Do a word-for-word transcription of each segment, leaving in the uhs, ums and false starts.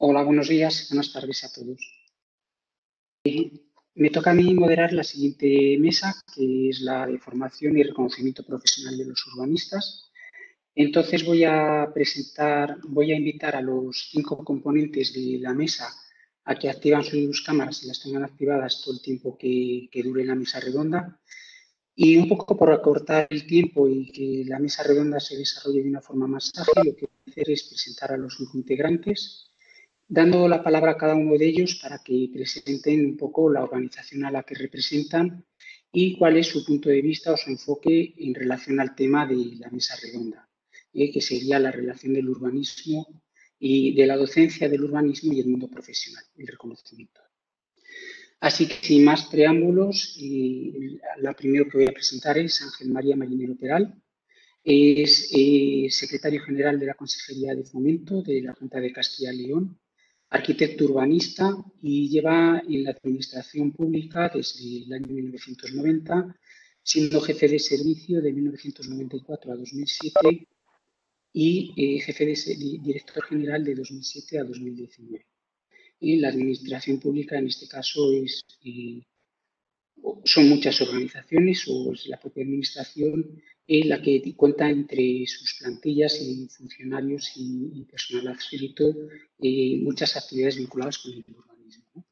Hola, buenos días, buenas tardes a todos. Eh, Me toca a mí moderar la siguiente mesa, que es la de formación y reconocimiento profesional de los urbanistas. Entonces voy a presentar, voy a invitar a los cinco componentes de la mesa a que activan sus cámaras y las tengan activadas todo el tiempo que, que dure la mesa redonda. Y un poco por acortar el tiempo y que la mesa redonda se desarrolle de una forma más ágil, lo que voy a hacer es presentar a los cinco integrantes, dando la palabra a cada uno de ellos para que presenten un poco la organización a la que representan y cuál es su punto de vista o su enfoque en relación al tema de la mesa redonda, eh, que sería la relación del urbanismo y de la docencia del urbanismo y el mundo profesional, el reconocimiento. Así que sin más preámbulos, eh, la primera que voy a presentar es Ángel María Marinero Peral. Es eh, secretario general de la Consejería de Fomento de la Junta de Castilla y León, arquitecto urbanista y lleva en la administración pública desde el año mil novecientos noventa, siendo jefe de servicio de mil novecientos noventa y cuatro a dos mil siete y eh, jefe de director general de dos mil siete a dos mil diecinueve. Y la administración pública en este caso es, eh, son muchas organizaciones o es la propia administración eh, la que cuenta entre sus plantillas y funcionarios y, y personal adscrito eh, muchas actividades vinculadas con el urbanismo, ¿no?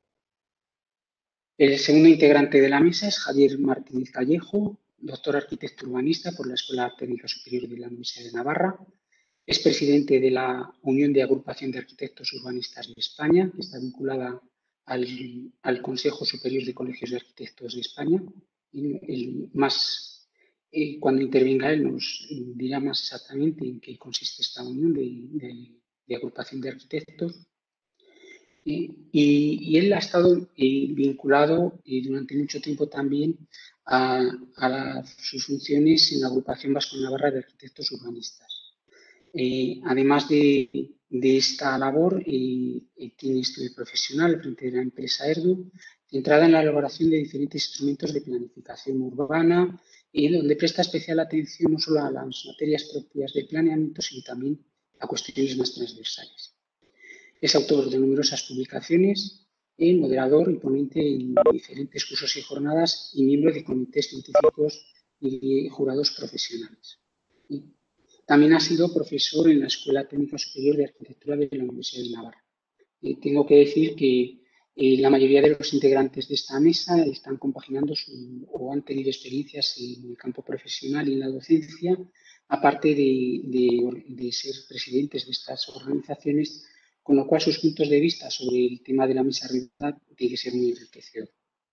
El segundo integrante de la mesa es Javier Martínez Callejo, doctor arquitecto urbanista por la Escuela Técnica Superior de la Universidad de Navarra. Es presidente de la Unión de Agrupación de Arquitectos Urbanistas de España, que está vinculada al, al Consejo Superior de Colegios de Arquitectos de España. El, el más, eh, cuando intervenga él nos dirá más exactamente en qué consiste esta unión de, de, de agrupación de arquitectos. Y, y, él ha estado eh, vinculado eh, durante mucho tiempo también a, a la, sus funciones en la Agrupación Vasco-Navarra de Arquitectos Urbanistas. Eh, además de, de, esta labor, eh, tiene estudio profesional frente a la empresa ERDU, centrada en la elaboración de diferentes instrumentos de planificación urbana, y donde presta especial atención no solo a las materias propias del planeamiento, sino también a cuestiones más transversales. Es autor de numerosas publicaciones, eh, moderador y ponente en diferentes cursos y jornadas y miembro de comités científicos y jurados profesionales. Y también ha sido profesor en la Escuela Técnica Superior de Arquitectura de la Universidad de Navarra. Eh, tengo que decir que eh, la mayoría de los integrantes de esta mesa están compaginando su, o han tenido experiencias en el campo profesional y en la docencia, aparte de, de, de ser presidentes de estas organizaciones, con lo cual sus puntos de vista sobre el tema de la mesa redonda tiene que ser muy enriquecedor.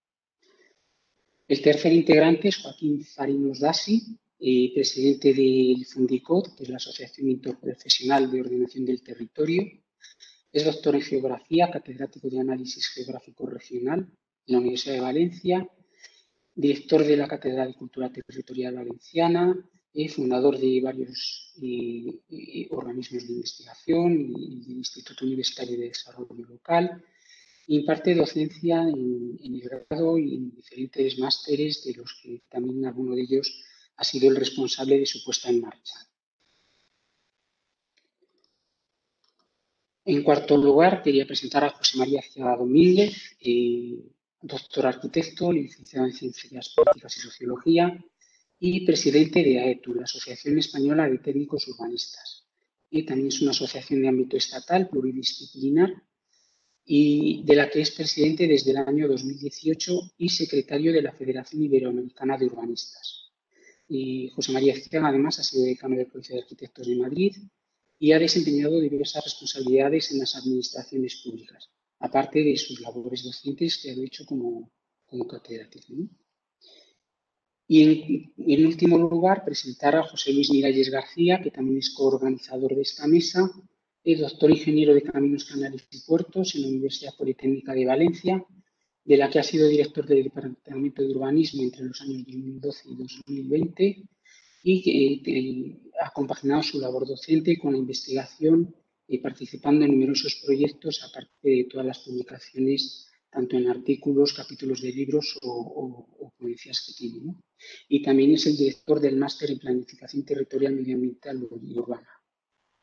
El tercer integrante es Joaquín Farinos Dasi, eh, presidente del Fundicod, que es la Asociación Interprofesional de Ordenación del Territorio. Es doctor en Geografía, catedrático de Análisis Geográfico Regional en la Universidad de Valencia, director de la Cátedra de Cultura Territorial Valenciana, eh, fundador de varios eh, eh, organismos de investigación y del Instituto Universitario de Desarrollo Local. Imparte docencia en, en el grado y en diferentes másteres, de los que también alguno de ellos ha sido el responsable de su puesta en marcha. En cuarto lugar, quería presentar a José María Ciaga Domínguez, eh, doctor arquitecto, licenciado en Ciencias Políticas y Sociología y presidente de AETU, la Asociación Española de Técnicos Urbanistas. Y también es una asociación de ámbito estatal pluridisciplinar y de la que es presidente desde el año dos mil dieciocho y secretario de la Federación Iberoamericana de Urbanistas. Y José María Ciaga, además, ha sido decano del Colegio de Arquitectos de Madrid y ha desempeñado diversas responsabilidades en las administraciones públicas, aparte de sus labores docentes que ha hecho como, como catedrático, ¿no? Y en, en último lugar, presentar a José Luis Miralles García, que también es coorganizador de esta mesa, es doctor ingeniero de Caminos, Canales y Puertos en la Universidad Politécnica de Valencia, de la que ha sido director del Departamento de Urbanismo entre los años dos mil doce y dos mil veinte, y que eh, ha compaginado su labor docente con la investigación y participando en numerosos proyectos, aparte de todas las publicaciones, tanto en artículos, capítulos de libros o, o, o ponencias que tiene, ¿no? Y también es el director del máster en Planificación Territorial, Medioambiental y Urbana.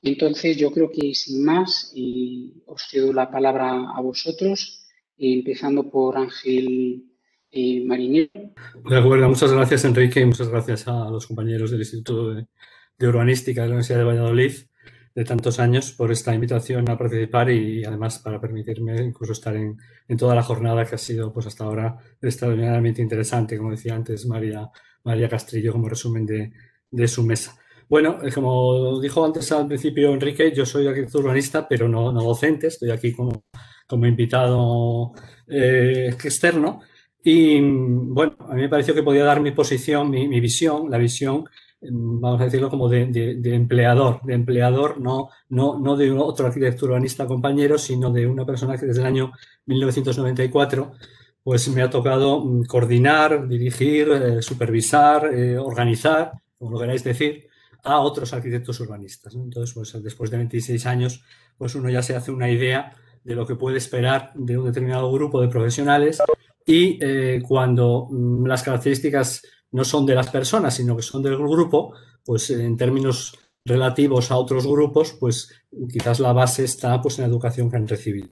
Entonces, yo creo que sin más, y os cedo la palabra a vosotros, eh, empezando por Ángel eh, Marinero. De acuerdo, muchas gracias, Enrique, y muchas gracias a los compañeros del Instituto de, de Urbanística de la Universidad de Valladolid de tantos años por esta invitación a participar y, además para permitirme incluso estar en, en toda la jornada que ha sido pues hasta ahora extraordinariamente interesante, como decía antes María, María Castrillo, como resumen de, de su mesa. Bueno, como dijo antes al principio Enrique, yo soy arquitecto urbanista, pero no, no docente, estoy aquí como, como invitado eh, externo. Y bueno, a mí me pareció que podía dar mi posición, mi, mi visión, la visión, vamos a decirlo, como de, de, de empleador, de empleador, no, no, no de otro arquitecto urbanista compañero, sino de una persona que desde el año mil novecientos noventa y cuatro pues me ha tocado coordinar, dirigir, eh, supervisar, eh, organizar, como lo queráis decir, a otros arquitectos urbanistas, ¿no? Entonces, pues después de veintiséis años, pues uno ya se hace una idea de lo que puede esperar de un determinado grupo de profesionales y eh, cuando mm, las características no son de las personas, sino que son del grupo, pues en términos relativos a otros grupos, pues quizás la base está pues en la educación que han recibido.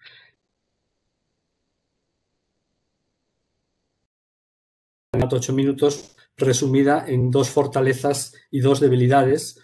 En ocho minutos, resumida en dos fortalezas y dos debilidades.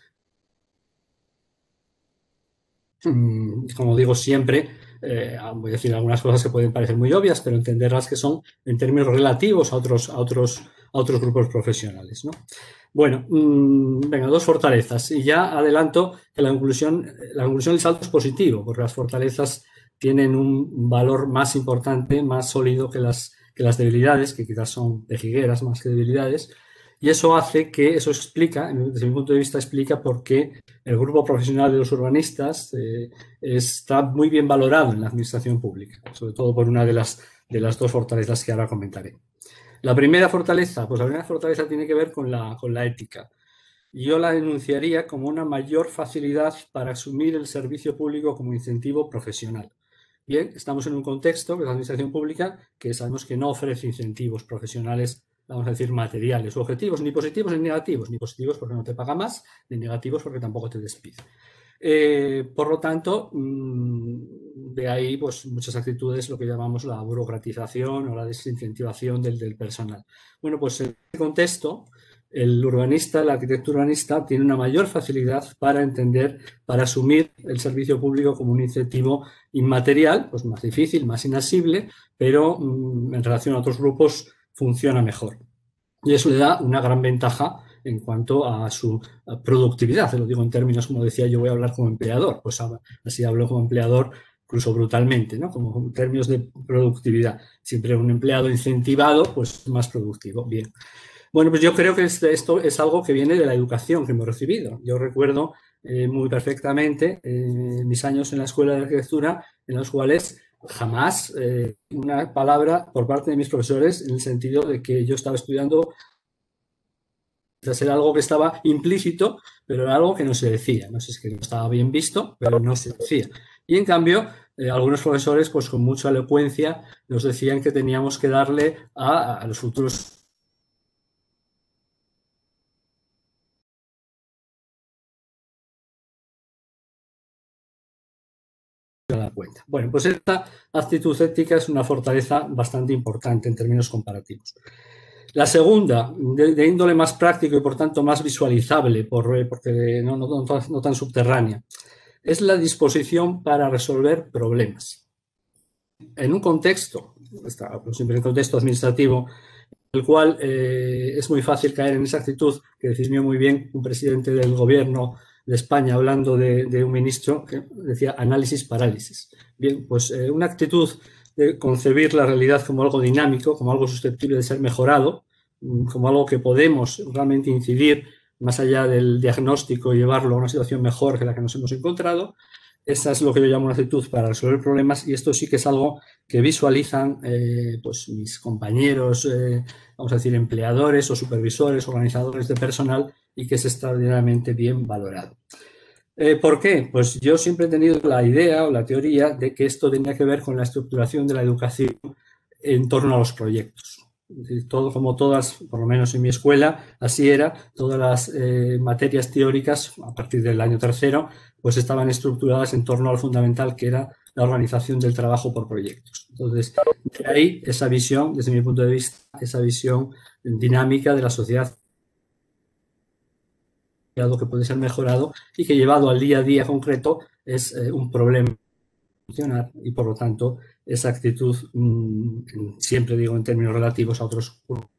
Como digo siempre, eh, voy a decir algunas cosas que pueden parecer muy obvias, pero entenderlas que son en términos relativos a otros, a otros, a otros grupos profesionales, ¿no? Bueno, mmm, venga, dos fortalezas. Y ya adelanto que la conclusión, la conclusión del salto es positivo, porque las fortalezas tienen un valor más importante, más sólido que las, que las debilidades, que quizás son pejigueras más que debilidades. Y eso hace que, eso explica, desde mi punto de vista, explica por qué el grupo profesional de los urbanistas eh, está muy bien valorado en la administración pública, sobre todo por una de las, de las dos fortalezas que ahora comentaré. La primera fortaleza, pues la primera fortaleza tiene que ver con la, con la ética. Yo la denunciaría como una mayor facilidad para asumir el servicio público como incentivo profesional. Bien, estamos en un contexto, que es la administración pública, que sabemos que no ofrece incentivos profesionales, vamos a decir, materiales o objetivos, ni positivos ni negativos, ni positivos porque no te paga más, ni negativos porque tampoco te despide. Eh, por lo tanto, mmm, de ahí pues, muchas actitudes, lo que llamamos la burocratización o la desincentivación del, del personal. Bueno, pues en este contexto, el urbanista, el arquitecto urbanista, tiene una mayor facilidad para entender, para asumir el servicio público como un incentivo inmaterial, pues más difícil, más inasible, pero mmm, en relación a otros grupos funciona mejor. Y eso le da una gran ventaja en cuanto a su productividad. Lo digo en términos, como decía, yo voy a hablar como empleador, pues así hablo como empleador incluso brutalmente, ¿no? Como en términos de productividad. Siempre un empleado incentivado, pues más productivo. Bien. Bueno, pues yo creo que esto es algo que viene de la educación que hemos recibido. Yo recuerdo eh, muy perfectamente eh, mis años en la Escuela de Arquitectura, en los cuales jamás eh, una palabra por parte de mis profesores en el sentido de que yo estaba estudiando, era algo que estaba implícito, pero era algo que no se decía. No sé si es que no estaba bien visto, pero no se decía. Y en cambio, eh, algunos profesores, pues con mucha elocuencia, nos decían que teníamos que darle a, a los futuros cuenta. Bueno, pues esta actitud ética es una fortaleza bastante importante en términos comparativos. La segunda, de, de índole más práctico y por tanto más visualizable, por, porque no, no, no, no tan subterránea, es la disposición para resolver problemas. En un contexto, siempre en contexto administrativo, en el cual eh, es muy fácil caer en esa actitud que definió muy bien un presidente del gobierno de España hablando de, de un ministro que decía análisis parálisis. Bien, pues eh, una actitud de concebir la realidad como algo dinámico, como algo susceptible de ser mejorado, como algo que podemos realmente incidir más allá del diagnóstico y llevarlo a una situación mejor que la que nos hemos encontrado. Esa es lo que yo llamo una actitud para resolver problemas y esto sí que es algo que visualizan eh, pues mis compañeros, eh, vamos a decir, empleadores o supervisores, organizadores de personal y que es extraordinariamente bien valorado. Eh, ¿Por qué? Pues yo siempre he tenido la idea o la teoría de que esto tenía que ver con la estructuración de la educación en torno a los proyectos. Todo, como todas, por lo menos en mi escuela, así era, todas las eh, materias teóricas, a partir del año tercero, pues estaban estructuradas en torno al fundamental que era la organización del trabajo por proyectos. Entonces, de ahí esa visión, desde mi punto de vista, esa visión dinámica de la sociedad que puede ser mejorado y que llevado al día a día concreto es eh, un problema funcionar y por lo tanto esa actitud mmm, siempre digo en términos relativos a otros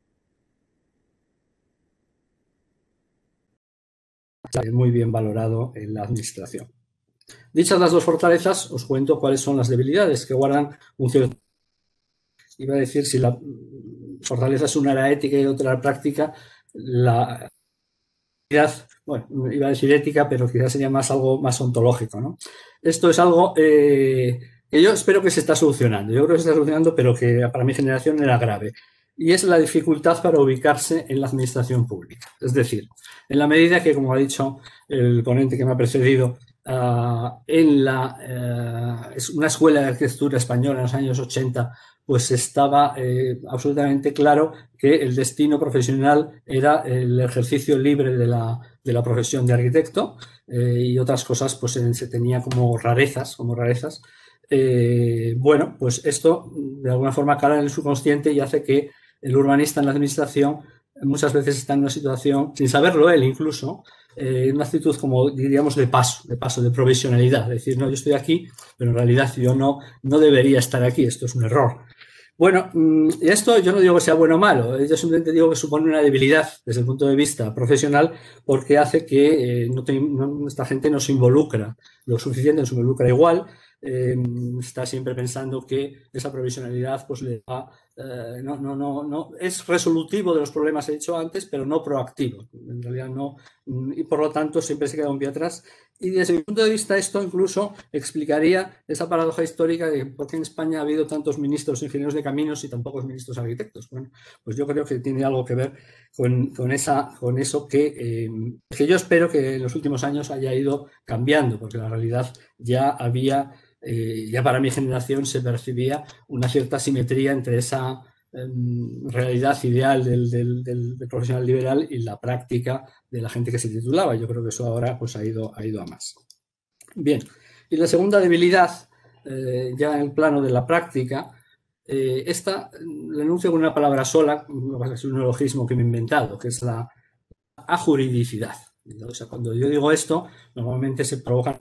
muy bien valorado en la administración. Dichas las dos fortalezas, os cuento cuáles son las debilidades que guardan un cierto... Iba a decir, si la fortaleza es una era ética y otra era práctica, la... Bueno, iba a decir ética, pero quizás sería más algo más ontológico, ¿no? Esto es algo eh, que yo espero que se está solucionando. Yo creo que se está solucionando, pero que para mi generación era grave. Y es la dificultad para ubicarse en la administración pública. Es decir, en la medida que, como ha dicho el ponente que me ha precedido, uh, en la, uh, es una escuela de arquitectura española en los años ochenta, pues estaba eh, absolutamente claro que el destino profesional era el ejercicio libre de la, de la profesión de arquitecto eh, y otras cosas pues se tenía como rarezas, como rarezas. Eh, bueno, pues esto de alguna forma cala en el subconsciente y hace que el urbanista en la administración muchas veces está en una situación, sin saberlo él incluso, eh, una actitud como diríamos de paso, de paso, de provisionalidad, es decir, no, yo estoy aquí, pero en realidad yo no, no debería estar aquí, esto es un error. Bueno, esto yo no digo que sea bueno o malo, yo simplemente digo que supone una debilidad desde el punto de vista profesional porque hace que eh, no te, no, esta gente no se involucra lo suficiente, no se involucra igual, eh, está siempre pensando que esa provisionalidad pues le va, eh, no, no, no, no, es resolutivo de los problemas he dicho antes, pero no proactivo, en realidad no, y por lo tanto siempre se queda un pie atrás. Y desde mi punto de vista esto incluso explicaría esa paradoja histórica de por qué en España ha habido tantos ministros ingenieros de caminos y tan pocos ministros arquitectos. Bueno, pues yo creo que tiene algo que ver con, con, esa, con eso que, eh, que yo espero que en los últimos años haya ido cambiando, porque la realidad ya había, eh, ya para mi generación se percibía una cierta simetría entre esa realidad ideal del, del, del, del profesional liberal y la práctica de la gente que se titulaba. Yo creo que eso ahora pues, ha, ido, ha ido a más. Bien, y la segunda debilidad, eh, ya en el plano de la práctica, eh, esta la enuncio con una palabra sola, es un neologismo que me he inventado, que es la ajuridicidad. O sea, cuando yo digo esto, normalmente se provoca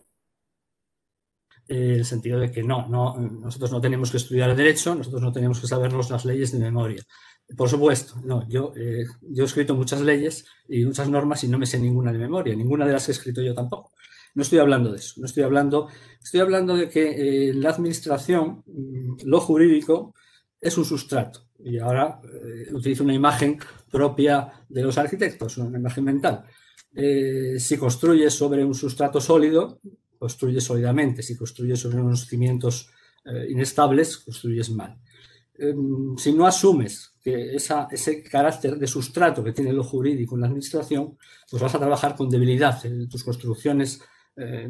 el sentido de que no, no, nosotros no tenemos que estudiar derecho, nosotros no tenemos que sabernos las leyes de memoria. Por supuesto, no, yo, eh, yo he escrito muchas leyes y muchas normas y no me sé ninguna de memoria, ninguna de las que he escrito yo tampoco. No estoy hablando de eso, no estoy hablando, estoy hablando de que eh, la administración, lo jurídico, es un sustrato. Y ahora eh, utilizo una imagen propia de los arquitectos, una imagen mental. Eh, si construyes sobre un sustrato sólido, construyes sólidamente. Si construyes sobre unos cimientos eh, inestables, construyes mal. Eh, si no asumes que esa, ese carácter de sustrato que tiene lo jurídico en la administración, pues vas a trabajar con debilidad. Eh, tus construcciones eh,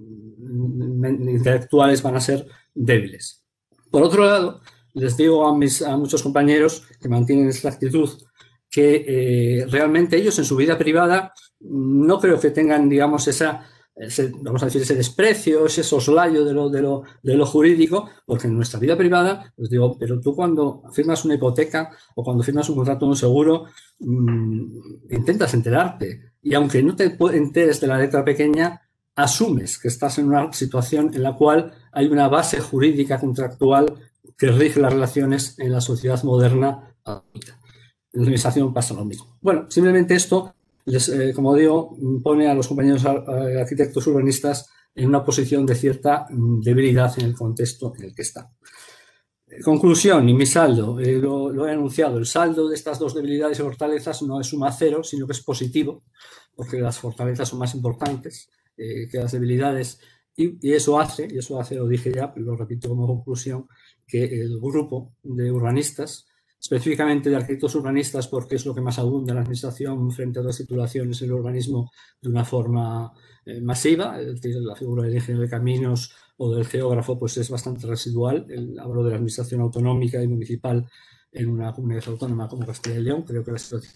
intelectuales van a ser débiles. Por otro lado, les digo a, mis, a muchos compañeros que mantienen esta actitud que eh, realmente ellos en su vida privada no creo que tengan, digamos, esa, ese, vamos a decir, ese desprecio, ese soslayo de lo, de, lo, de lo jurídico, porque en nuestra vida privada, os digo, pero tú cuando firmas una hipoteca o cuando firmas un contrato de un seguro, mmm, intentas enterarte. Y aunque no te enteres de la letra pequeña, asumes que estás en una situación en la cual hay una base jurídica contractual que rige las relaciones en la sociedad moderna adulta. En la administración pasa lo mismo. Bueno, simplemente esto, les, eh, como digo, pone a los compañeros arquitectos urbanistas en una posición de cierta debilidad en el contexto en el que están. Conclusión y mi saldo, eh, lo, lo he anunciado, el saldo de estas dos debilidades y fortalezas no es suma cero, sino que es positivo, porque las fortalezas son más importantes eh, que las debilidades y, y eso hace, y eso hace, lo dije ya, pero lo repito como conclusión, que el grupo de urbanistas, específicamente de arquitectos urbanistas, porque es lo que más abunda en la administración frente a otras titulaciones en el urbanismo de una forma eh, masiva, es decir, la figura del ingeniero de caminos o del geógrafo pues es bastante residual. El, hablo de la administración autonómica y municipal en una comunidad autónoma como Castilla y León, creo que la situación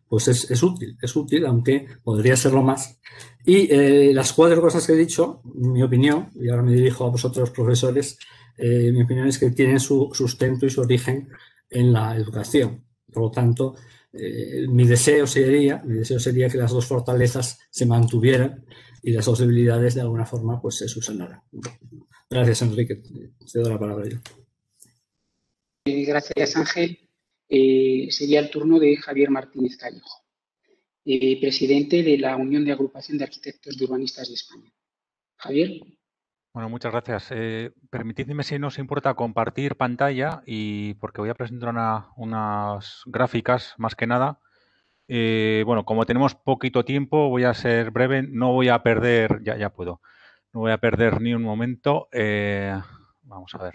pues es, es útil, es útil, aunque podría serlo más. Y eh, las cuatro cosas que he dicho, mi opinión, y ahora me dirijo a vosotros profesores, eh, mi opinión es que tienen su sustento y su origen en la educación. Por lo tanto, eh, mi deseo sería, mi deseo sería que las dos fortalezas se mantuvieran y las dos debilidades de alguna forma pues se subsanaran. Gracias, Enrique. Te doy la palabra yo. Eh, gracias, Ángel. Eh, sería el turno de Javier Martínez Callejo, eh, presidente de la Unión de Agrupación de Arquitectos y Urbanistas de España. Javier. Bueno, muchas gracias. Eh, permitidme, si no os importa, compartir pantalla y porque voy a presentar una, unas gráficas, más que nada. Eh, bueno, como tenemos poquito tiempo, voy a ser breve. No voy a perder, ya, ya puedo, no voy a perder ni un momento. Eh, vamos a ver.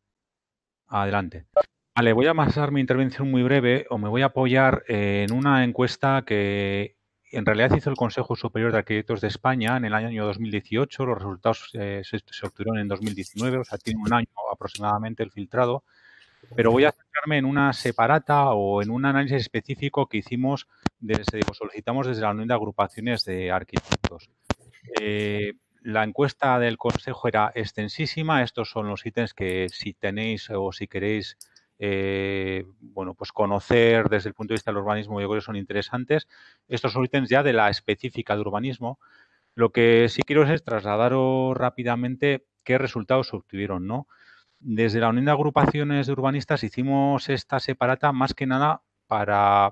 Adelante. Vale, voy a basar mi intervención muy breve o me voy a apoyar en una encuesta que en realidad hizo el Consejo Superior de Arquitectos de España en el año dos mil dieciocho. Los resultados eh, se, se obtuvieron en dos mil diecinueve, o sea, tiene un año aproximadamente el filtrado. Pero voy a centrarme en una separata o en un análisis específico que hicimos desde, o solicitamos desde la Unión de Agrupaciones de Arquitectos. Eh, la encuesta del Consejo era extensísima. Estos son los ítems que, si tenéis o si queréis eh, bueno, pues conocer desde el punto de vista del urbanismo, yo creo que son interesantes. Estos son ítems ya de la específica de urbanismo. Lo que sí quiero es trasladaros rápidamente qué resultados se obtuvieron, ¿no? Desde la Unión de Agrupaciones de Urbanistas hicimos esta separata más que nada para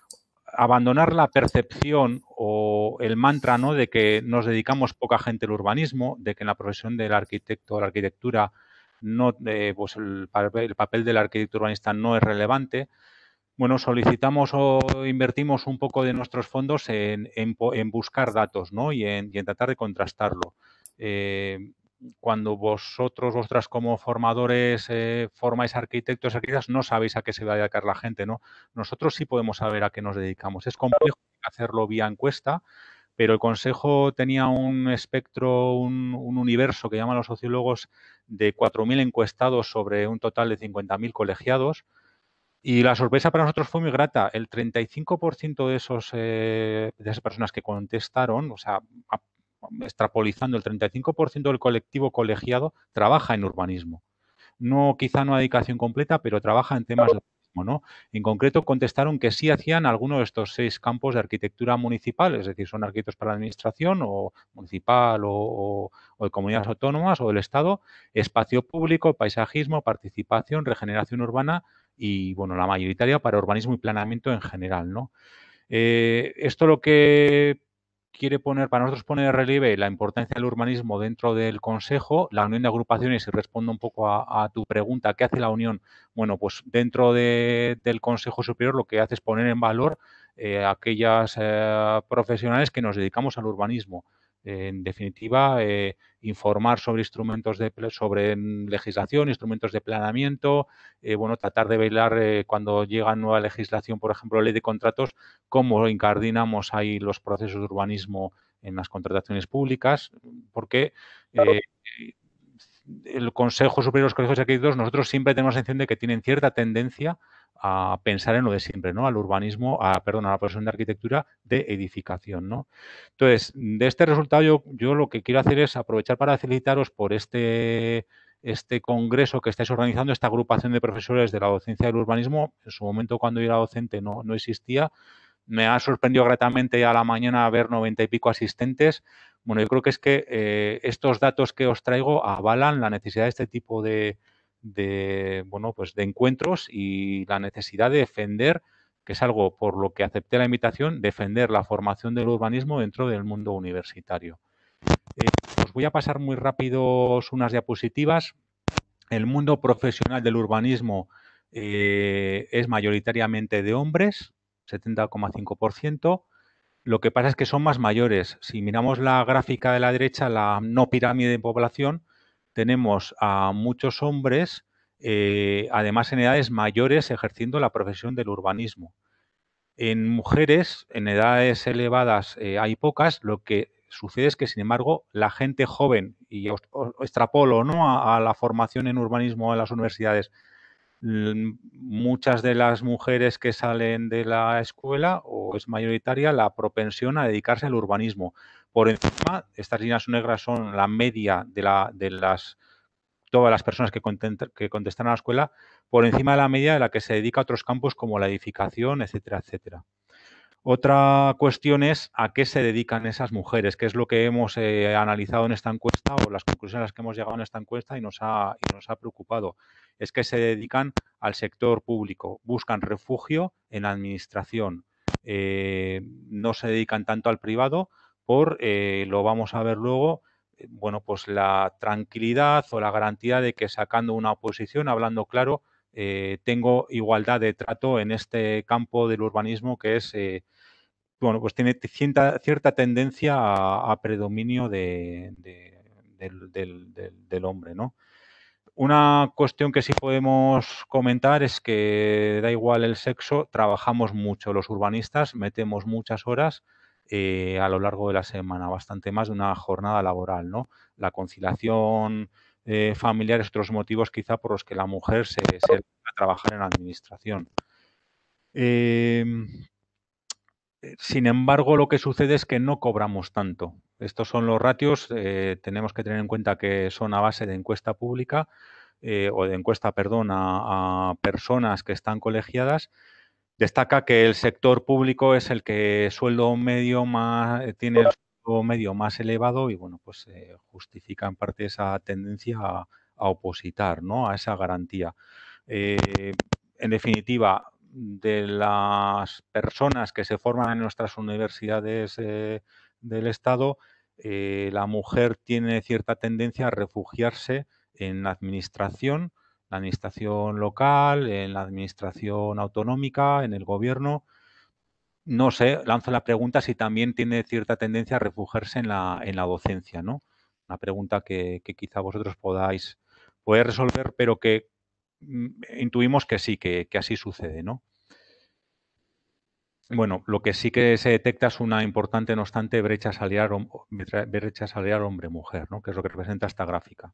abandonar la percepción o el mantra, ¿no?, de que nos dedicamos poca gente al urbanismo, de que en la profesión del arquitecto o la arquitectura no, eh, pues el, el papel del arquitecto urbanista no es relevante. Bueno, solicitamos o invertimos un poco de nuestros fondos en, en, en buscar datos, ¿no?, y en, y en tratar de contrastarlo. Eh, cuando vosotros, vosotras como formadores eh, formáis arquitectos, arquitectas, no sabéis a qué se va a dedicar la gente, ¿no? Nosotros sí podemos saber a qué nos dedicamos. Es complejo hacerlo vía encuesta, pero el Consejo tenía un espectro, un, un universo que llaman los sociólogos de cuatro mil encuestados sobre un total de cincuenta mil colegiados. Y la sorpresa para nosotros fue muy grata. El treinta y cinco por ciento de, esos, eh, de esas personas que contestaron, o sea, a, extrapolizando, el treinta y cinco por ciento del colectivo colegiado trabaja en urbanismo. No, quizá no a dedicación completa, pero trabaja en temas de urbanismo, ¿no? En concreto, contestaron que sí hacían alguno de estos seis campos de arquitectura municipal, es decir, son arquitectos para la administración o municipal o, o, o de comunidades autónomas o del Estado, espacio público, paisajismo, participación, regeneración urbana y, bueno, la mayoritaria para urbanismo y planeamiento en general, ¿no? Eh, esto lo que quiere poner, para nosotros pone de relieve la importancia del urbanismo dentro del Consejo, la Unión de Agrupaciones, y respondo un poco a, a tu pregunta, ¿qué hace la Unión? Bueno, pues dentro de, del Consejo Superior lo que hace es poner en valor eh, aquellas eh, profesionales que nos dedicamos al urbanismo. Eh, en definitiva, eh, informar sobre instrumentos de sobre legislación, instrumentos de planeamiento, eh, bueno, tratar de velar eh, cuando llega nueva legislación, por ejemplo, ley de contratos, cómo incardinamos ahí los procesos de urbanismo en las contrataciones públicas, porque eh, el Consejo Superior de los Colegios de Arquitectos, nosotros siempre tenemos la sensación de que tienen cierta tendencia a pensar en lo de siempre, ¿no? Al urbanismo, a, perdón, a la profesión de arquitectura de edificación, ¿no? Entonces, de este resultado yo, yo lo que quiero hacer es aprovechar para felicitaros por este, este congreso que estáis organizando, esta agrupación de profesores de la docencia del urbanismo. En su momento, cuando yo era docente, no, no existía. Me ha sorprendido gratamente a la mañana ver noventa y pico asistentes. Bueno, yo creo que es que eh, estos datos que os traigo avalan la necesidad de este tipo de, de, bueno, pues de encuentros y la necesidad de defender, que es algo por lo que acepté la invitación, defender la formación del urbanismo dentro del mundo universitario. Eh, os voy a pasar muy rápido unas diapositivas. El mundo profesional del urbanismo eh, es mayoritariamente de hombres, setenta coma cinco por ciento. Lo que pasa es que son más mayores. Si miramos la gráfica de la derecha, la no pirámide de población, tenemos a muchos hombres, eh, además en edades mayores, ejerciendo la profesión del urbanismo. En mujeres, en edades elevadas, eh, hay pocas. Lo que sucede es que, sin embargo, la gente joven, y os, os extrapolo, ¿no?, a, a la formación en urbanismo en las universidades, muchas de las mujeres que salen de la escuela, o es mayoritaria la propensión a dedicarse al urbanismo. Por encima, estas líneas negras son la media de, la, de las todas las personas que, que contestan a la escuela, por encima de la media de la que se dedica a otros campos como la edificación, etcétera, etcétera. Otra cuestión es a qué se dedican esas mujeres, que es lo que hemos eh, analizado en esta encuesta o las conclusiones a las que hemos llegado en esta encuesta y nos ha, y nos ha preocupado. Es que se dedican al sector público, buscan refugio en la administración, eh, no se dedican tanto al privado por, eh, lo vamos a ver luego, eh, bueno, pues la tranquilidad o la garantía de que sacando una oposición, hablando claro, Eh, tengo igualdad de trato en este campo del urbanismo que es, eh, bueno, pues tiene cierta, cierta tendencia a, a predominio de, de, del, del, del, del hombre, ¿no? Una cuestión que sí podemos comentar es que da igual el sexo, trabajamos mucho los urbanistas, metemos muchas horas eh, a lo largo de la semana, bastante más de una jornada laboral, ¿no? La conciliación eh, familiar es otros motivos quizá por los que la mujer se, se a trabajar en la administración. Eh, sin embargo, lo que sucede es que no cobramos tanto. Estos son los ratios, eh, tenemos que tener en cuenta que son a base de encuesta pública, eh, o de encuesta, perdón, a, a personas que están colegiadas. Destaca que el sector público es el que sueldo medio más, tiene el sueldo medio más elevado y, bueno, pues eh, justifica en parte esa tendencia a, a opositar, ¿no?, a esa garantía. Eh, en definitiva, de las personas que se forman en nuestras universidades eh, del Estado, eh, la mujer tiene cierta tendencia a refugiarse en la administración, la administración local, en la administración autonómica, en el gobierno. No sé, lanzo la pregunta si también tiene cierta tendencia a refugiarse en la, en la docencia, ¿no? Una pregunta que, que quizá vosotros podáis, podáis resolver, pero que intuimos que sí, que, que así sucede, ¿no? Bueno, lo que sí que se detecta es una importante, no obstante, brecha salarial, brecha salarial hombre-mujer, ¿no?, que es lo que representa esta gráfica.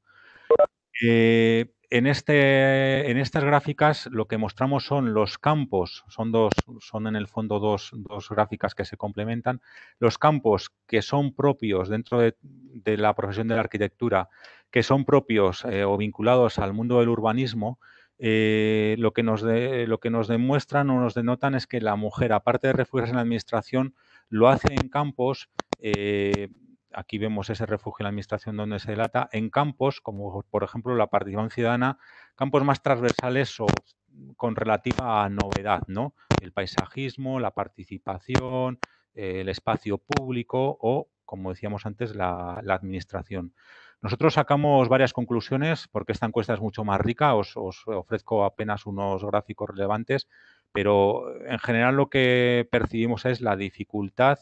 Eh, en, este, en estas gráficas lo que mostramos son los campos, son, dos, son en el fondo dos, dos gráficas que se complementan, los campos que son propios dentro de, de la profesión de la arquitectura, que son propios eh, o vinculados al mundo del urbanismo. Eh, lo, que nos de, lo que nos demuestran o nos denotan es que la mujer, aparte de refugiarse en la administración, lo hace en campos, eh, aquí vemos ese refugio en la administración donde se delata, en campos como por ejemplo la participación ciudadana, campos más transversales o con relativa novedad, ¿no? El paisajismo, la participación, eh, el espacio público o, como decíamos antes, la, la administración. Nosotros sacamos varias conclusiones porque esta encuesta es mucho más rica, os, os ofrezco apenas unos gráficos relevantes, pero en general lo que percibimos es la dificultad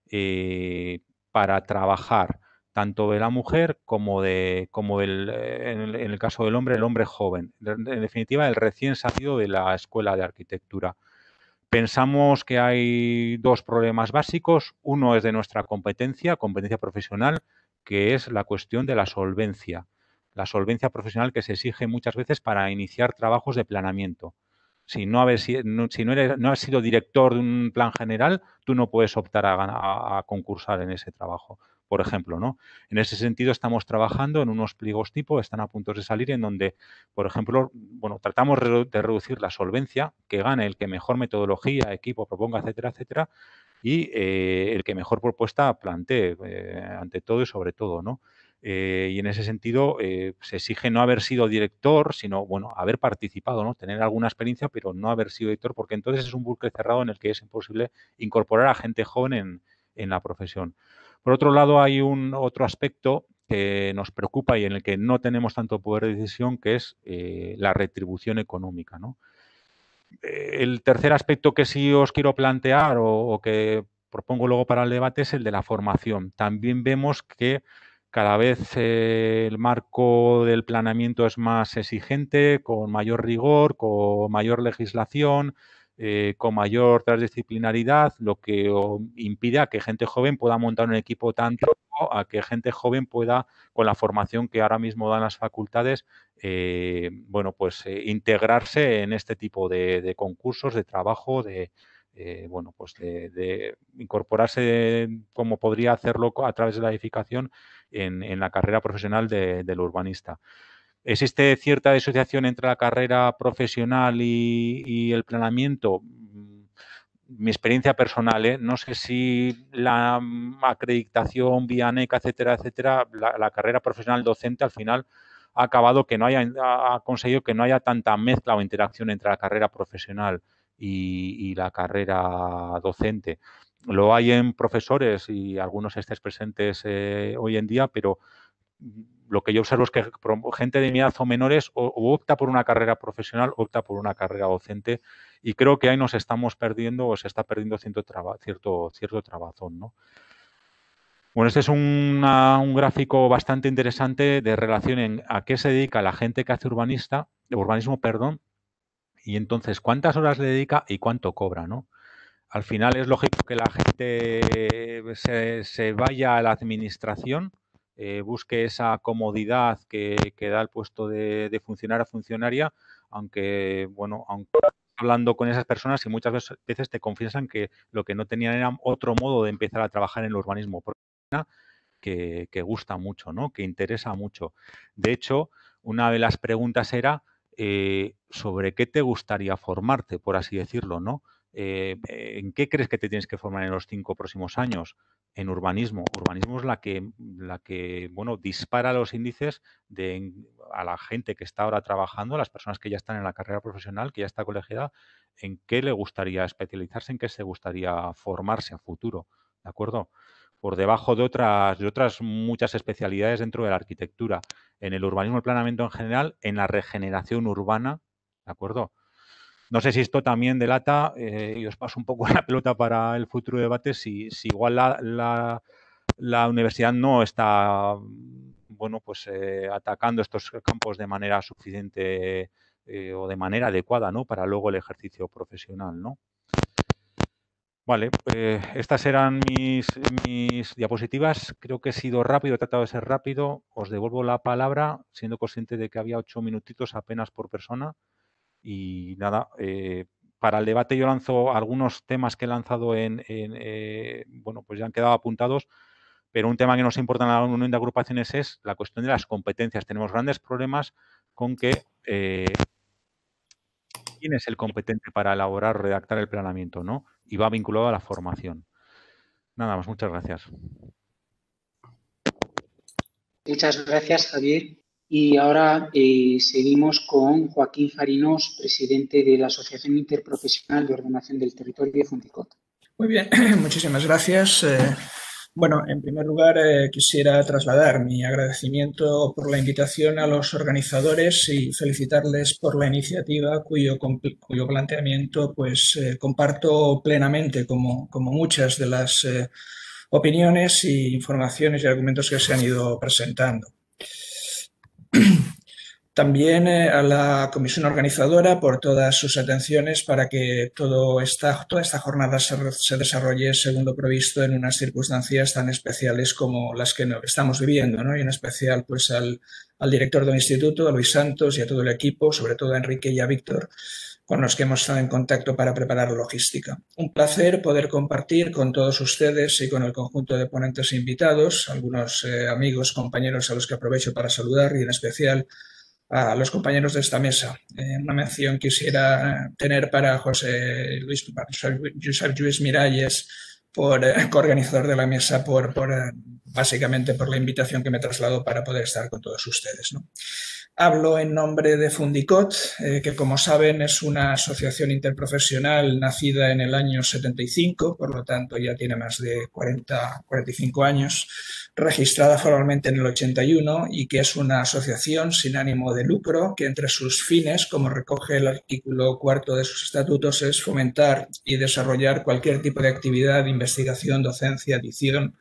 eh, para trabajar tanto de la mujer como, de, como del, en, el, en el caso del hombre, el hombre joven. En definitiva, el recién salido de la escuela de arquitectura. Pensamos que hay dos problemas básicos. Uno es de nuestra competencia, competencia profesional, que es la cuestión de la solvencia. La solvencia profesional que se exige muchas veces para iniciar trabajos de planeamiento. Si no, haber, si no, eres, no has sido director de un plan general, tú no puedes optar a, a, a concursar en ese trabajo, por ejemplo, ¿no? En ese sentido, estamos trabajando en unos pliegos tipo, están a punto de salir, en donde, por ejemplo, bueno, tratamos de reducir la solvencia, que gane el que mejor metodología, equipo proponga, etcétera, etcétera, y eh, el que mejor propuesta plantee, eh, ante todo y sobre todo, ¿no? Eh, y en ese sentido eh, se exige no haber sido director, sino, bueno, haber participado, ¿no? Tener alguna experiencia, pero no haber sido director, porque entonces es un bucle cerrado en el que es imposible incorporar a gente joven en, en la profesión. Por otro lado, hay un otro aspecto que nos preocupa y en el que no tenemos tanto poder de decisión, que es eh, la retribución económica, ¿no? El tercer aspecto que sí os quiero plantear o, o que propongo luego para el debate es el de la formación. También vemos que cada vez eh, el marco del planeamiento es más exigente, con mayor rigor, con mayor legislación, eh, con mayor transdisciplinaridad, lo que impide a que gente joven pueda montar un equipo tan a que gente joven pueda, con la formación que ahora mismo dan las facultades, eh, bueno, pues eh, integrarse en este tipo de, de concursos, de trabajo, de, eh, bueno, pues de, de incorporarse como podría hacerlo a través de la edificación en, en la carrera profesional de, del urbanista. ¿Existe cierta disociación entre la carrera profesional y, y el planeamiento? Mi experiencia personal, ¿eh? No sé si la acreditación, Vianeca, etcétera, etcétera, la, la carrera profesional docente al final ha acabado que no haya, ha conseguido que no haya tanta mezcla o interacción entre la carrera profesional y, y la carrera docente. Lo hay en profesores y algunos estáis presentes eh, hoy en día, pero lo que yo observo es que gente de mi edad o menores o, o opta por una carrera profesional o opta por una carrera docente, y creo que ahí nos estamos perdiendo o se está perdiendo cierto, traba, cierto, cierto trabazón, ¿no? Bueno, este es una, un gráfico bastante interesante de relación en a qué se dedica la gente que hace urbanista, urbanismo, perdón, y entonces cuántas horas le dedica y cuánto cobra, ¿no? Al final es lógico que la gente se, se vaya a la administración, eh, busque esa comodidad que, que da el puesto de, de funcionario a funcionaria, aunque, bueno, aunque hablando con esas personas y muchas veces te confiesan que lo que no tenían era otro modo de empezar a trabajar en el urbanismo, que, que gusta mucho, ¿no? Que interesa mucho. De hecho, una de las preguntas era eh, sobre qué te gustaría formarte, por así decirlo, ¿no? Eh, ¿En qué crees que te tienes que formar en los cinco próximos años? En urbanismo. Urbanismo es la que, la que bueno, dispara los índices de a la gente que está ahora trabajando, a las personas que ya están en la carrera profesional, que ya está colegiada, en qué le gustaría especializarse, en qué se gustaría formarse a futuro, ¿de acuerdo? Por debajo de otras, de otras muchas especialidades dentro de la arquitectura, en el urbanismo, el planeamiento en general, en la regeneración urbana, ¿de acuerdo? No sé si esto también delata, eh, y os paso un poco la pelota para el futuro debate, si, si igual la, la, la universidad no está, bueno, pues eh, atacando estos campos de manera suficiente eh, o de manera adecuada, ¿no? Para luego el ejercicio profesional, ¿no? Vale, eh, estas eran mis, mis diapositivas. Creo que he sido rápido, he tratado de ser rápido. Os devuelvo la palabra, siendo consciente de que había ocho minutitos apenas por persona. Y nada, eh, para el debate yo lanzo algunos temas que he lanzado en, en eh, bueno, pues ya han quedado apuntados, pero un tema que nos importa en la unión de agrupaciones es la cuestión de las competencias. Tenemos grandes problemas con que eh, quién es el competente para elaborar o redactar el planeamiento, ¿no? Y va vinculado a la formación. Nada más, muchas gracias. Muchas gracias, Javier. Y ahora eh, seguimos con Joaquín Farinos, presidente de la Asociación Interprofesional de Ordenación del Territorio de Fundicot. Muy bien, muchísimas gracias. Eh, bueno, en primer lugar eh, quisiera trasladar mi agradecimiento por la invitación a los organizadores y felicitarles por la iniciativa cuyo, cuyo planteamiento pues eh, comparto plenamente como, como muchas de las eh, opiniones y informaciones y argumentos que se han ido presentando. También eh, a la comisión organizadora por todas sus atenciones para que todo esta, toda esta jornada se, se desarrolle según lo previsto en unas circunstancias tan especiales como las que estamos viviendo, ¿no? Y en especial pues al, al director del instituto, a Luis Santos y a todo el equipo, sobre todo a Enrique y a Víctor, con los que hemos estado en contacto para preparar la logística. Un placer poder compartir con todos ustedes y con el conjunto de ponentes e invitados, algunos eh, amigos, compañeros a los que aprovecho para saludar y en especial a los compañeros de esta mesa. Eh, una mención quisiera tener para José Luis, Josep Lluís Miralles, por eh, coorganizador de la mesa, por, por eh, básicamente por la invitación que me trasladó para poder estar con todos ustedes, ¿no? Hablo en nombre de Fundicot, eh, que como saben es una asociación interprofesional nacida en el año setenta y cinco, por lo tanto ya tiene más de cuarenta, cuarenta y cinco años, registrada formalmente en el ochenta y uno y que es una asociación sin ánimo de lucro que entre sus fines, como recoge el artículo cuarto de sus estatutos, es fomentar y desarrollar cualquier tipo de actividad de investigación, docencia, edición,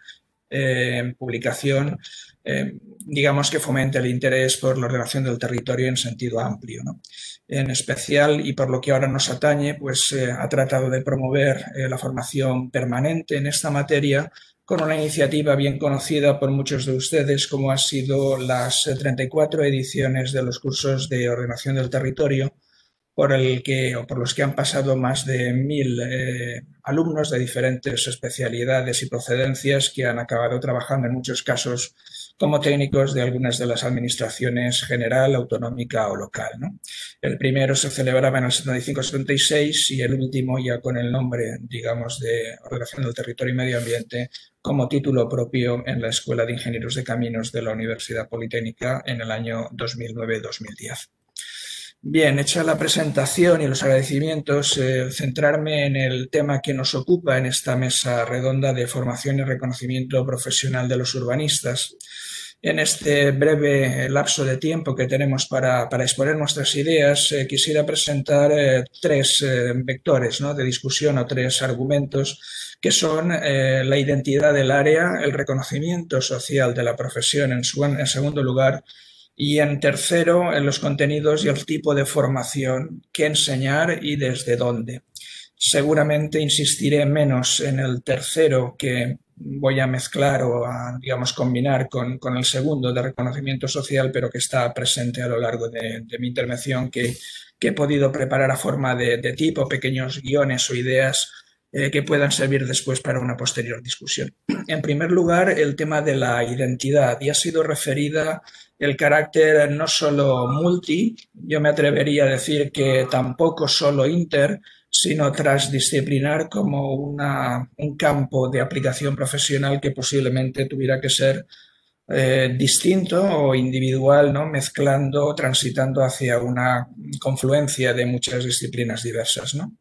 eh, publicación, eh, digamos que fomente el interés por la ordenación del territorio en sentido amplio, ¿no? En especial, y por lo que ahora nos atañe, pues eh, ha tratado de promover eh, la formación permanente en esta materia con una iniciativa bien conocida por muchos de ustedes, como han sido las treinta y cuatro ediciones de los cursos de ordenación del territorio, por el que, o por los que han pasado más de mil eh, alumnos de diferentes especialidades y procedencias que han acabado trabajando en muchos casos como técnicos de algunas de las administraciones general, autonómica o local, ¿no? El primero se celebraba en el setenta y cinco setenta y seis y el último, ya con el nombre, digamos, de Ordenación del Territorio y Medio Ambiente, como título propio en la Escuela de Ingenieros de Caminos de la Universidad Politécnica en el año dos mil nueve dos mil diez. Bien, hecha la presentación y los agradecimientos, eh, centrarme en el tema que nos ocupa en esta mesa redonda de formación y reconocimiento profesional de los urbanistas. En este breve lapso de tiempo que tenemos para, para exponer nuestras ideas, eh, quisiera presentar eh, tres eh, vectores, ¿no?, de discusión o tres argumentos que son eh, la identidad del área, el reconocimiento social de la profesión en, su, en segundo lugar, y en tercero, en los contenidos y el tipo de formación que enseñar y desde dónde. Seguramente insistiré menos en el tercero, que voy a mezclar o a, digamos, combinar con, con el segundo de reconocimiento social, pero que está presente a lo largo de, de mi intervención, que, que he podido preparar a forma de, de tipo, pequeños guiones o ideas eh, que puedan servir después para una posterior discusión. En primer lugar, el tema de la identidad, y ha sido referida el carácter no solo multi, yo me atrevería a decir que tampoco solo inter, sino transdisciplinar como una, un campo de aplicación profesional que posiblemente tuviera que ser eh, distinto o individual, ¿no?, mezclando, transitando hacia una confluencia de muchas disciplinas diversas, ¿no?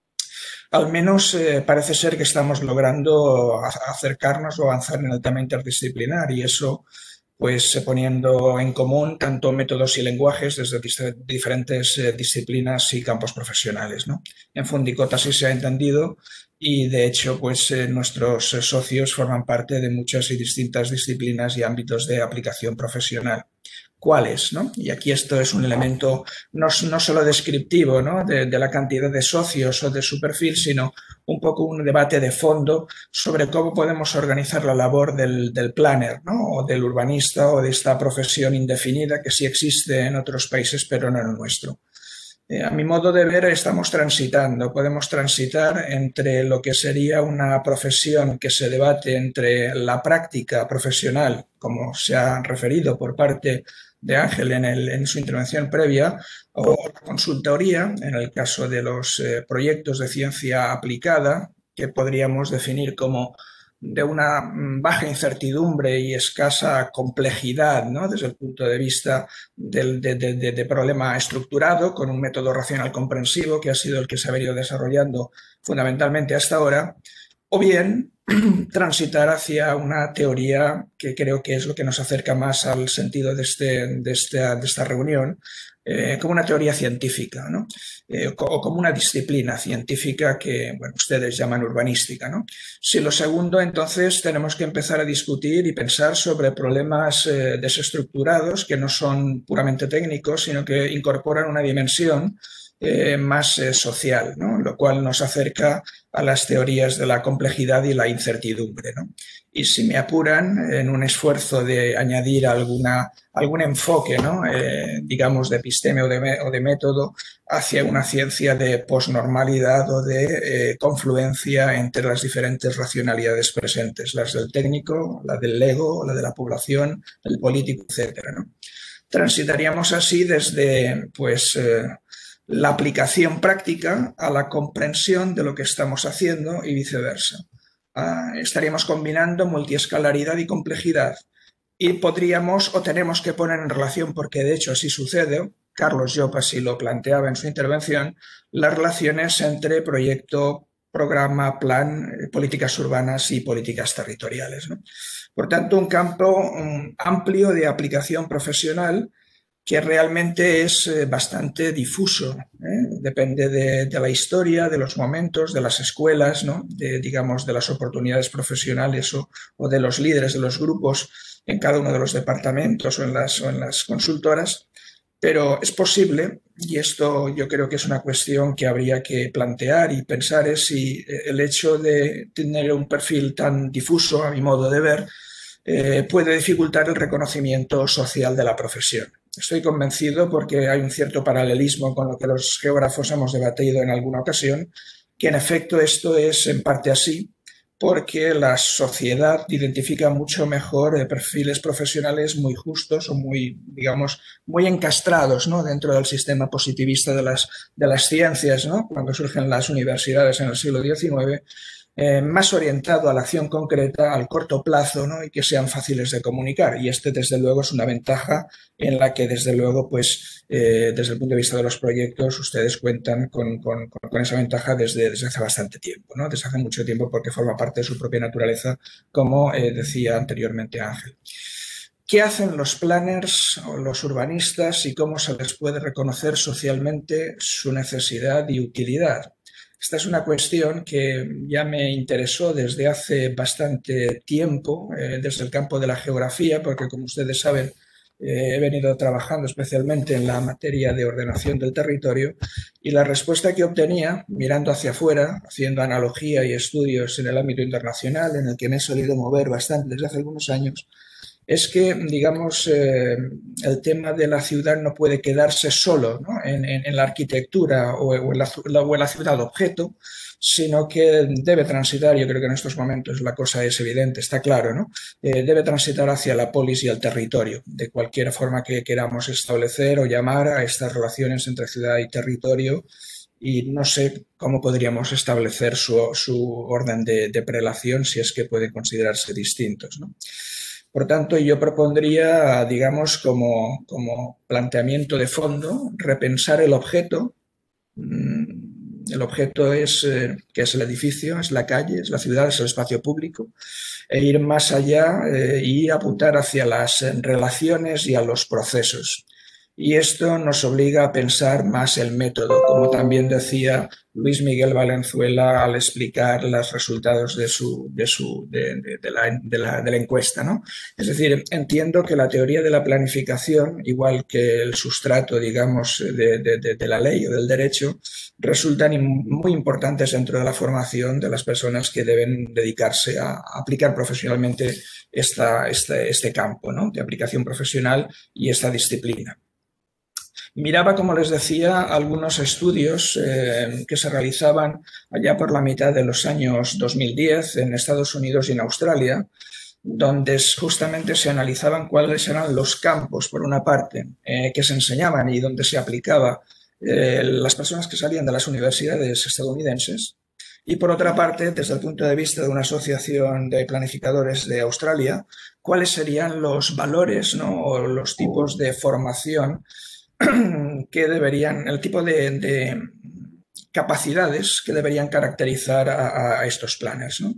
Al menos eh, parece ser que estamos logrando acercarnos o avanzar en el tema interdisciplinar, y eso pues poniendo en común tanto métodos y lenguajes desde diferentes eh, disciplinas y campos profesionales, ¿no? En Fundicot así se ha entendido, y de hecho pues eh, nuestros socios forman parte de muchas y distintas disciplinas y ámbitos de aplicación profesional. ¿Cuáles, no? Y aquí esto es un elemento no, no solo descriptivo, ¿no?, de, de la cantidad de socios o de su perfil, sino un poco un debate de fondo sobre cómo podemos organizar la labor del, del planner, ¿no?, o del urbanista, o de esta profesión indefinida que sí existe en otros países pero no en el nuestro. Eh, a mi modo de ver, estamos transitando, podemos transitar entre lo que sería una profesión que se debate entre la práctica profesional, como se ha referido por parte de Ángel en, el, en su intervención previa, o la consultoría, en el caso de los eh, proyectos de ciencia aplicada, que podríamos definir como de una baja incertidumbre y escasa complejidad, ¿no?, desde el punto de vista del de, de, de, de problema estructurado, con un método racional comprensivo, que ha sido el que se ha venido desarrollando fundamentalmente hasta ahora, o bien transitar hacia una teoría que creo que es lo que nos acerca más al sentido de, este, de, esta, de esta reunión, eh, como una teoría científica, ¿no?, eh, o como una disciplina científica que, bueno, ustedes llaman urbanística, ¿no? Si lo segundo, entonces tenemos que empezar a discutir y pensar sobre problemas eh, desestructurados que no son puramente técnicos, sino que incorporan una dimensión Eh, más eh, social, ¿no?, lo cual nos acerca a las teorías de la complejidad y la incertidumbre, ¿no? Y si me apuran, en un esfuerzo de añadir alguna, algún enfoque, ¿no?, eh, digamos de episteme o de, o de método, hacia una ciencia de posnormalidad o de eh, confluencia entre las diferentes racionalidades presentes, las del técnico, la del ego, la de la población, el político, etcétera, ¿no? Transitaríamos así desde, pues, eh, la aplicación práctica a la comprensión de lo que estamos haciendo y viceversa. Uh, estaríamos combinando multiescalaridad y complejidad, y podríamos o tenemos que poner en relación, porque de hecho así sucede, Carlos Llop así lo planteaba en su intervención, las relaciones entre proyecto, programa, plan, políticas urbanas y políticas territoriales, ¿no? Por tanto, un campo um, amplio de aplicación profesional, que realmente es bastante difuso, ¿eh? Depende de, de la historia, de los momentos, de las escuelas, ¿no? de, digamos, de las oportunidades profesionales o, o de los líderes de los grupos en cada uno de los departamentos o en las, o en las consultoras, pero es posible, y esto yo creo que es una cuestión que habría que plantear y pensar, es si el hecho de tener un perfil tan difuso, a mi modo de ver, eh, puede dificultar el reconocimiento social de la profesión. Estoy convencido, porque hay un cierto paralelismo con lo que los geógrafos hemos debatido en alguna ocasión, que en efecto esto es en parte así, porque la sociedad identifica mucho mejor eh, perfiles profesionales muy justos o muy, digamos, muy encastrados, ¿no? dentro del sistema positivista de las, de las ciencias, ¿no? cuando surgen las universidades en el siglo diecinueve, Eh, más orientado a la acción concreta, al corto plazo, ¿no? y que sean fáciles de comunicar. Y este, desde luego, es una ventaja en la que, desde luego, pues, eh, desde el punto de vista de los proyectos, ustedes cuentan con, con, con esa ventaja desde, desde hace bastante tiempo, ¿no? desde hace mucho tiempo, porque forma parte de su propia naturaleza, como eh, decía anteriormente Ángel. ¿Qué hacen los planners o los urbanistas y cómo se les puede reconocer socialmente su necesidad y utilidad? Esta es una cuestión que ya me interesó desde hace bastante tiempo, eh, desde el campo de la geografía, porque, como ustedes saben, eh, he venido trabajando especialmente en la materia de ordenación del territorio, y la respuesta que obtenía, mirando hacia afuera, haciendo analogía y estudios en el ámbito internacional, en el que me he solido mover bastante desde hace algunos años, es que, digamos, eh, el tema de la ciudad no puede quedarse solo, ¿no? en, en, en la arquitectura o en la, o en la ciudad objeto, sino que debe transitar, yo creo que en estos momentos la cosa es evidente, está claro, ¿no? Eh, debe transitar hacia la polis y el territorio, de cualquier forma que queramos establecer o llamar a estas relaciones entre ciudad y territorio, y no sé cómo podríamos establecer su, su orden de, de prelación, si es que pueden considerarse distintos, ¿no? Por tanto, yo propondría, digamos, como, como planteamiento de fondo, repensar el objeto. El objeto es, eh, que es el edificio, es la calle, es la ciudad, es el espacio público, e ir más allá eh, y apuntar hacia las relaciones y a los procesos. Y esto nos obliga a pensar más el método, como también decía Luis Miguel Valenzuela al explicar los resultados de, su, de, su, de, de, de, la, de, la, de la encuesta, ¿no? Es decir, entiendo que la teoría de la planificación, igual que el sustrato, digamos, de, de, de, de la ley o del derecho, resultan muy importantes dentro de la formación de las personas que deben dedicarse a, a aplicar profesionalmente esta, este, este campo, ¿no? de aplicación profesional y esta disciplina. Miraba, como les decía, algunos estudios eh, que se realizaban allá por la mitad de los años dos mil diez en Estados Unidos y en Australia, donde justamente se analizaban cuáles eran los campos, por una parte, eh, que se enseñaban y donde se aplicaba eh, las personas que salían de las universidades estadounidenses, y por otra parte, desde el punto de vista de una asociación de planificadores de Australia, cuáles serían los valores, ¿no? o los tipos de formación que deberían, el tipo de, de capacidades que deberían caracterizar a, a estos planners, ¿no?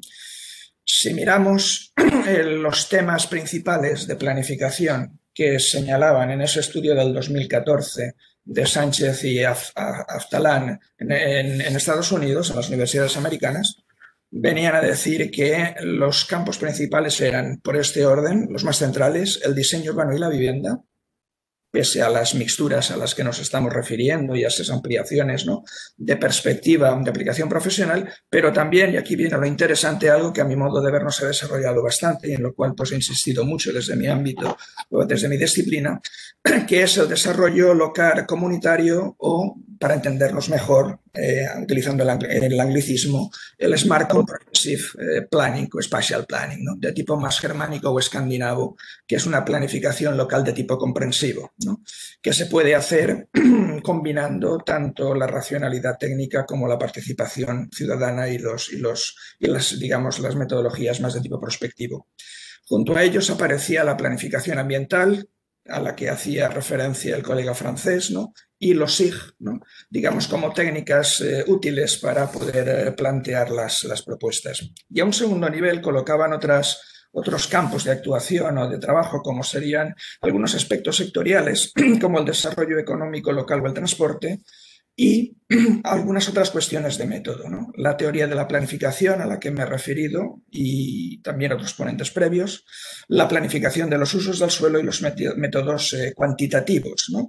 Si miramos los temas principales de planificación que señalaban en ese estudio del dos mil catorce de Sánchez y Aftalán en, en, en Estados Unidos, en las universidades americanas, venían a decir que los campos principales eran, por este orden, los más centrales, el diseño urbano y la vivienda, pese a las mixturas a las que nos estamos refiriendo y a esas ampliaciones, ¿no? de perspectiva de aplicación profesional, pero también, y aquí viene lo interesante, algo que a mi modo de ver no se ha desarrollado bastante y en lo cual pues, he insistido mucho desde mi ámbito o desde mi disciplina, que es el desarrollo local comunitario o, para entendernos mejor, eh, utilizando el, el anglicismo, el Smart Comprehensive eh, Planning o Spatial Planning, ¿no? de tipo más germánico o escandinavo, que es una planificación local de tipo comprensivo, ¿no? que se puede hacer combinando tanto la racionalidad técnica como la participación ciudadana y, los, y, los, y las, digamos, las metodologías más de tipo prospectivo. Junto a ellos aparecía la planificación ambiental, a la que hacía referencia el colega francés, ¿no? y los S I G, ¿no? digamos, como técnicas eh, útiles para poder eh, plantear las, las propuestas. Y a un segundo nivel colocaban otras, otros campos de actuación o de trabajo, como serían algunos aspectos sectoriales, como el desarrollo económico local o el transporte, y algunas otras cuestiones de método, ¿no? La teoría de la planificación a la que me he referido y también otros ponentes previos, la planificación de los usos del suelo y los métodos eh, cuantitativos, ¿no?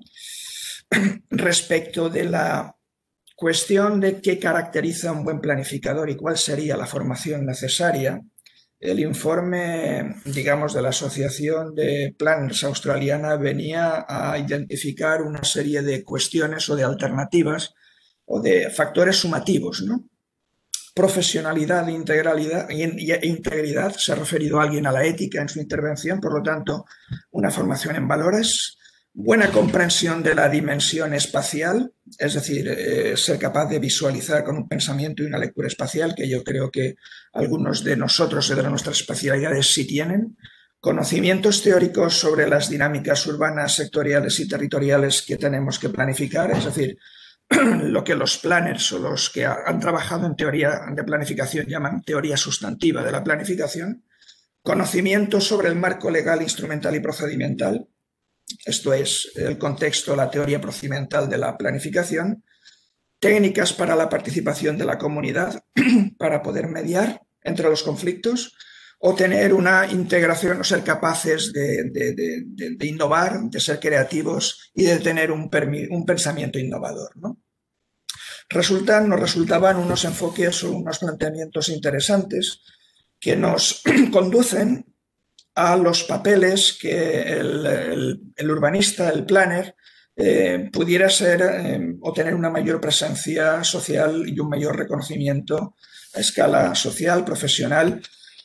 Respecto de la cuestión de qué caracteriza un buen planificador y cuál sería la formación necesaria, el informe, digamos, de la Asociación de Planners Australiana venía a identificar una serie de cuestiones o de alternativas o de factores sumativos, ¿no? Profesionalidad, integralidad e integridad, se ha referido alguien a la ética en su intervención, por lo tanto, una formación en valores, buena comprensión de la dimensión espacial, es decir, eh, ser capaz de visualizar con un pensamiento y una lectura espacial, que yo creo que algunos de nosotros de nuestras especialidades sí tienen, conocimientos teóricos sobre las dinámicas urbanas, sectoriales y territoriales que tenemos que planificar, es decir, lo que los planners o los que han trabajado en teoría de planificación llaman teoría sustantiva de la planificación, conocimientos sobre el marco legal, instrumental y procedimental, esto es el contexto, la teoría procedimental de la planificación, técnicas para la participación de la comunidad para poder mediar entre los conflictos o tener una integración o ser capaces de, de, de, de, de innovar, de ser creativos y de tener un, un pensamiento innovador, ¿no? Resultan, nos resultaban unos enfoques o unos planteamientos interesantes que nos conducen a los papeles que el, el, el urbanista, el planner, eh, pudiera ser eh, o tener una mayor presencia social y un mayor reconocimiento a escala social, profesional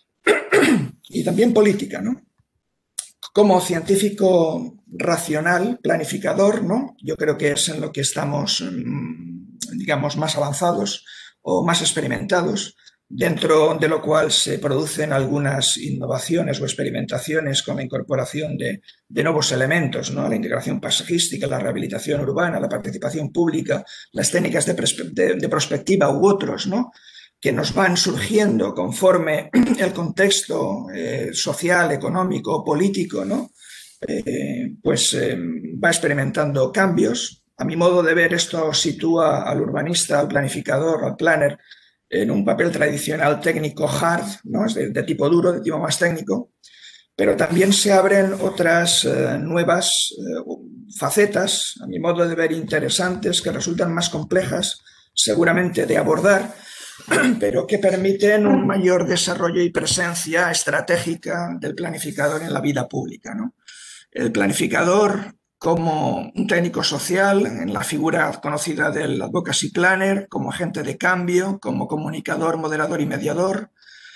y también política, ¿no? Como científico racional, planificador, ¿no? Yo creo que es en lo que estamos, digamos, más avanzados o más experimentados, dentro de lo cual se producen algunas innovaciones o experimentaciones con la incorporación de, de nuevos elementos, ¿no? La integración paisajística, la rehabilitación urbana, la participación pública, las técnicas de, de, de prospectiva u otros, ¿no? Que nos van surgiendo conforme el contexto eh, social, económico, político, ¿no? Eh, pues eh, va experimentando cambios. A mi modo de ver, esto sitúa al urbanista, al planificador, al planner, en un papel tradicional técnico hard, ¿no? Es de, de tipo duro, de tipo más técnico, pero también se abren otras eh, nuevas eh, facetas, a mi modo de ver interesantes, que resultan más complejas seguramente de abordar, pero que permiten un mayor desarrollo y presencia estratégica del planificador en la vida pública, ¿no? El planificador como un técnico social, en la figura conocida del advocacy planner, como agente de cambio, como comunicador, moderador y mediador.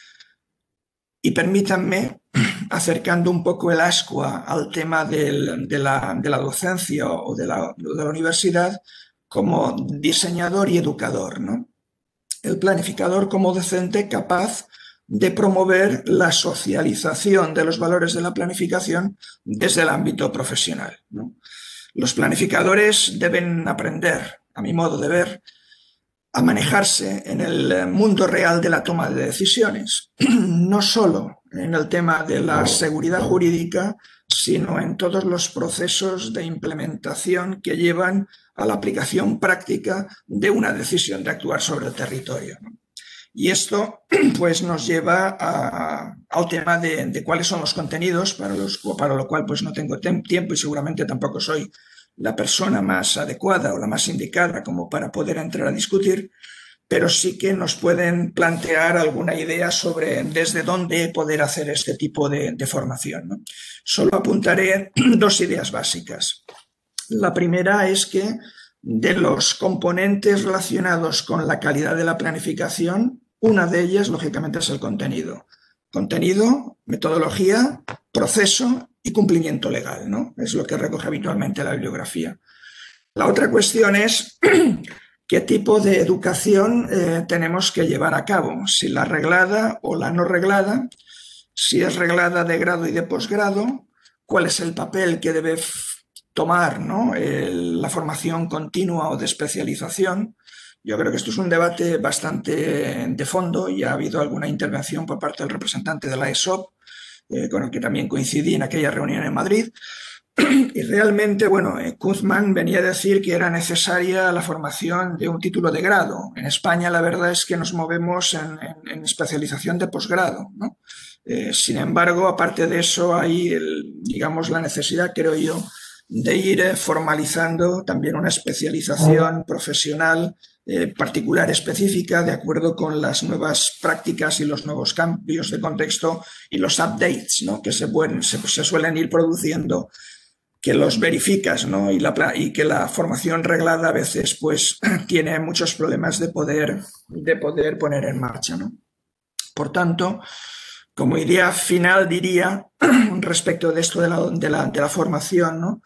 Y permítanme, acercando un poco el ascua al tema del, de, la, de la docencia o de la, de la universidad, como diseñador y educador, ¿no? El planificador como docente capaz de promover la socialización de los valores de la planificación desde el ámbito profesional, ¿no? Los planificadores deben aprender, a mi modo de ver, a manejarse en el mundo real de la toma de decisiones, no solo en el tema de la seguridad jurídica, sino en todos los procesos de implementación que llevan a la aplicación práctica de una decisión de actuar sobre el territorio, ¿no? Y esto pues, nos lleva a, al tema de, de cuáles son los contenidos, para, los, para lo cual pues, no tengo tiempo y seguramente tampoco soy la persona más adecuada o la más indicada como para poder entrar a discutir, pero sí que nos pueden plantear alguna idea sobre desde dónde poder hacer este tipo de, de formación, ¿no? Solo apuntaré dos ideas básicas. La primera es que de los componentes relacionados con la calidad de la planificación, una de ellas, lógicamente, es el contenido. Contenido, metodología, proceso y cumplimiento legal, ¿no? Es lo que recoge habitualmente la bibliografía. La otra cuestión es qué tipo de educación eh, tenemos que llevar a cabo, si la reglada o la no reglada, si es reglada de grado y de posgrado, cuál es el papel que debe tomar, ¿no? El, la formación continua o de especialización. Yo creo que esto es un debate bastante de fondo y ha habido alguna intervención por parte del representante de la E S O P eh, con el que también coincidí en aquella reunión en Madrid. Y realmente, bueno, eh, Kuzman venía a decir que era necesaria la formación de un título de grado. En España la verdad es que nos movemos en, en, en especialización de posgrado, ¿no? Eh, sin embargo, aparte de eso, hay, el, digamos, la necesidad, creo yo, de ir eh, formalizando también una especialización profesional eh, particular, específica, de acuerdo con las nuevas prácticas y los nuevos cambios de contexto y los updates, ¿no?, que se, pueden, se, se suelen ir produciendo, que los verificas, ¿no?, y, la, y que la formación reglada a veces pues tiene muchos problemas de poder, de poder poner en marcha, ¿no? Por tanto, como idea final diría respecto de esto de la, de la, de la formación, ¿no?,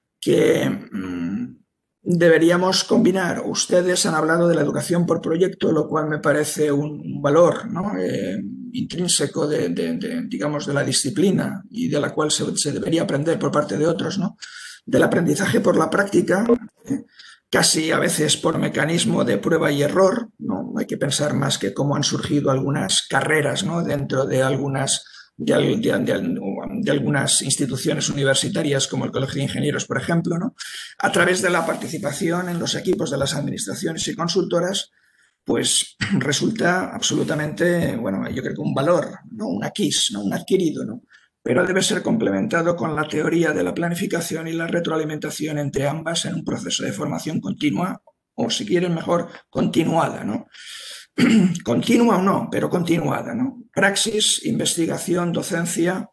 que mmm, deberíamos combinar. Ustedes han hablado de la educación por proyecto, lo cual me parece un valor, ¿no?, eh, intrínseco de, de, de, digamos, de la disciplina y de la cual se, se debería aprender por parte de otros, ¿no?, del aprendizaje por la práctica, eh, casi a veces por mecanismo de prueba y error, ¿no? Hay que pensar más que cómo han surgido algunas carreras, ¿no?, dentro de algunas, de, de, de, de algunas instituciones universitarias, como el Colegio de Ingenieros, por ejemplo, ¿no?, a través de la participación en los equipos de las administraciones y consultoras, pues resulta absolutamente, bueno, yo creo que un valor, ¿no?, un acquis, ¿no?, un adquirido, ¿no?, pero debe ser complementado con la teoría de la planificación y la retroalimentación entre ambas en un proceso de formación continua, o si quieren mejor, continuada, ¿no? Continua o no, pero continuada, ¿no? Praxis, investigación, docencia,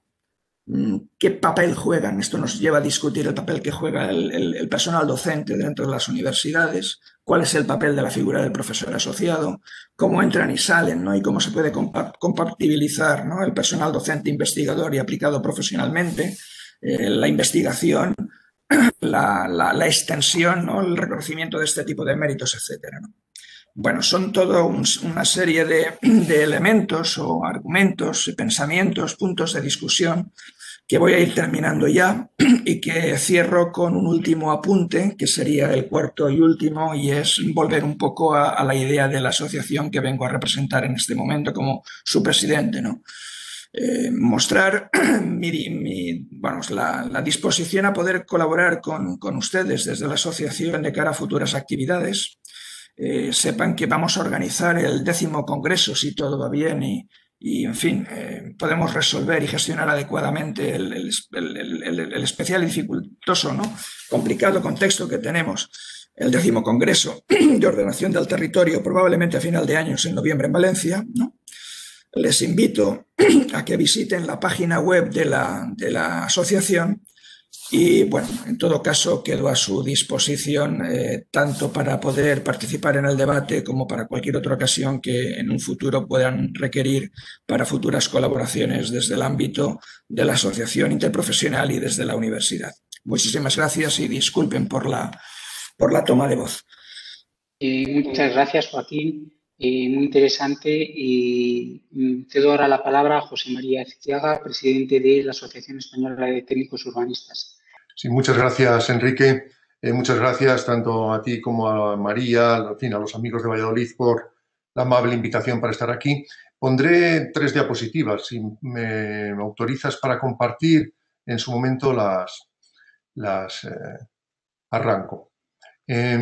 ¿qué papel juegan? Esto nos lleva a discutir el papel que juega el, el, el personal docente dentro de las universidades, cuál es el papel de la figura del profesor asociado, cómo entran y salen, ¿no?, y cómo se puede compatibilizar, ¿no?, el personal docente investigador y aplicado profesionalmente, eh, la investigación, la, la, la extensión, ¿no?, el reconocimiento de este tipo de méritos, etcétera, ¿no? Bueno, son todo un, una serie de, de elementos o argumentos, pensamientos, puntos de discusión que voy a ir terminando ya y que cierro con un último apunte, que sería el cuarto y último, y es volver un poco a, a la idea de la asociación que vengo a representar en este momento como su presidente, ¿no? Eh, mostrar mi, mi, vamos, la, la disposición a poder colaborar con, con ustedes desde la asociación de cara a futuras actividades. Eh, sepan que vamos a organizar el décimo congreso, si todo va bien, y, y en fin, eh, podemos resolver y gestionar adecuadamente el, el, el, el, el especial y dificultoso, ¿no?, complicado contexto que tenemos. El décimo congreso de ordenación del territorio, probablemente a final de año, en noviembre, en Valencia, ¿no? Les invito a que visiten la página web de la, de la asociación. Y bueno, en todo caso quedo a su disposición eh, tanto para poder participar en el debate como para cualquier otra ocasión que en un futuro puedan requerir para futuras colaboraciones desde el ámbito de la asociación interprofesional y desde la universidad. Muchísimas gracias y disculpen por la, por la toma de voz. Eh, muchas gracias, Joaquín. Eh, muy interesante. Y cedo ahora la palabra a José María Ezquiaga, presidente de la Asociación Española de Técnicos Urbanistas. Sí, muchas gracias, Enrique. Eh, muchas gracias tanto a ti como a María, en fin, a los amigos de Valladolid por la amable invitación para estar aquí. Pondré tres diapositivas, si me autorizas, para compartir en su momento las, las eh, arranco. Eh,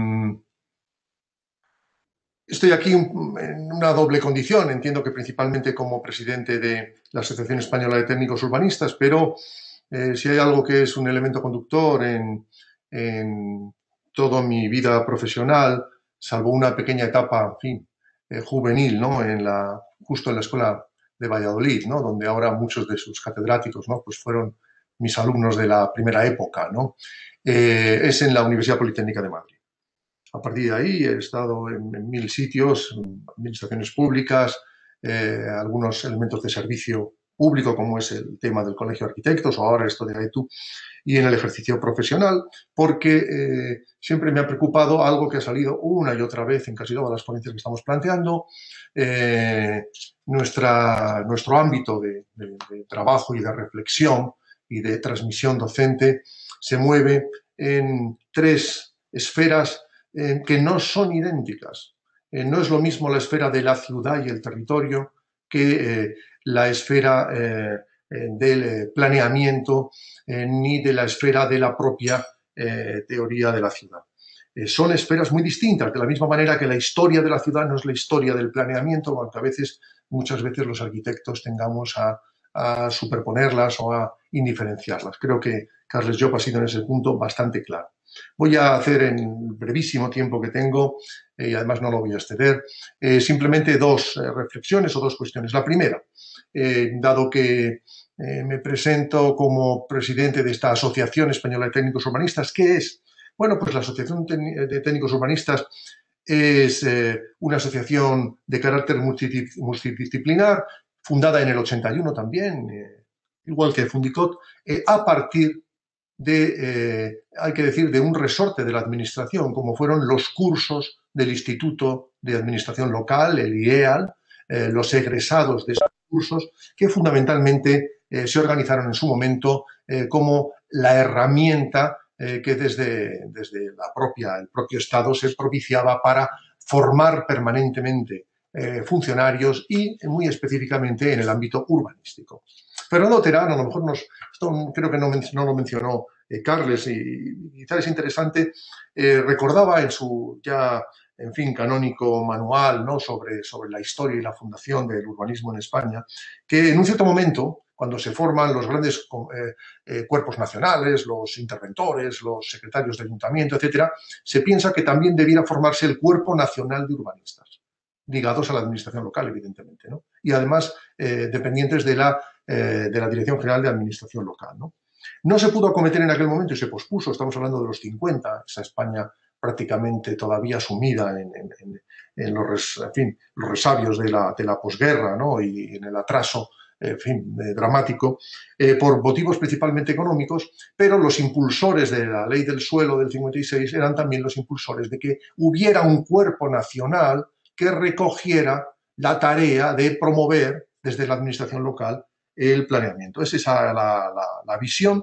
Estoy aquí en una doble condición, entiendo que principalmente como presidente de la Asociación Española de Técnicos Urbanistas, pero eh, si hay algo que es un elemento conductor en, en toda mi vida profesional, salvo una pequeña etapa, en fin, eh, juvenil, ¿no?, en la, justo en la Escuela de Valladolid, ¿no?, donde ahora muchos de sus catedráticos, ¿no?, pues fueron mis alumnos de la primera época, ¿no?, eh, es en la Universidad Politécnica de Madrid. A partir de ahí he estado en, en mil sitios, en administraciones públicas, eh, algunos elementos de servicio público, como es el tema del Colegio de Arquitectos o ahora esto de AETU, y en el ejercicio profesional, porque eh, siempre me ha preocupado algo que ha salido una y otra vez en casi todas las ponencias que estamos planteando. Eh, nuestra, nuestro ámbito de, de, de trabajo y de reflexión y de transmisión docente se mueve en tres esferas Eh, que no son idénticas. Eh, no es lo mismo la esfera de la ciudad y el territorio que eh, la esfera eh, eh, del planeamiento eh, ni de la esfera de la propia eh, teoría de la ciudad. Eh, son esferas muy distintas, de la misma manera que la historia de la ciudad no es la historia del planeamiento, aunque a veces, muchas veces los arquitectos tengamos a, a superponerlas o a indiferenciarlas. Creo que Carles Llop ha sido en ese punto bastante claro. Voy a hacer en el brevísimo tiempo que tengo, eh, y además no lo voy a exceder, eh, simplemente dos eh, reflexiones o dos cuestiones. La primera, eh, dado que eh, me presento como presidente de esta Asociación Española de Técnicos Urbanistas, ¿qué es? Bueno, pues la Asociación de Técnicos Urbanistas es eh, una asociación de carácter multidisciplinar, fundada en el ochenta y uno también, eh, igual que Fundicot, eh, a partir de, eh, hay que decir, de un resorte de la administración, como fueron los cursos del Instituto de Administración Local, el I E A L, eh, los egresados de esos cursos, que fundamentalmente eh, se organizaron en su momento eh, como la herramienta eh, que desde, desde la propia, el propio Estado se propiciaba para formar permanentemente eh, funcionarios y muy específicamente en el ámbito urbanístico. Fernando Terán, a lo mejor nos, esto creo que no, no lo mencionó eh, Carles, y, y quizás es interesante, eh, recordaba en su ya, en fin, canónico manual, ¿no?, sobre, sobre la historia y la fundación del urbanismo en España, que en un cierto momento, cuando se forman los grandes eh, eh, cuerpos nacionales, los interventores, los secretarios de ayuntamiento, etcétera, se piensa que también debiera formarse el Cuerpo Nacional de Urbanistas, ligados a la administración local, evidentemente, ¿no? Y además eh, dependientes de la, eh, de la Dirección General de Administración Local, ¿no? No se pudo acometer en aquel momento y se pospuso, estamos hablando de los cincuenta, esa España prácticamente todavía sumida en, en, en, en, los, en fin, los resabios de la, de la posguerra, ¿no?, y en el atraso, en fin, eh, dramático, eh, por motivos principalmente económicos, pero los impulsores de la Ley del Suelo del cincuenta y seis eran también los impulsores de que hubiera un cuerpo nacional que recogiera la tarea de promover desde la administración local el planeamiento. Esa es la, la, la visión,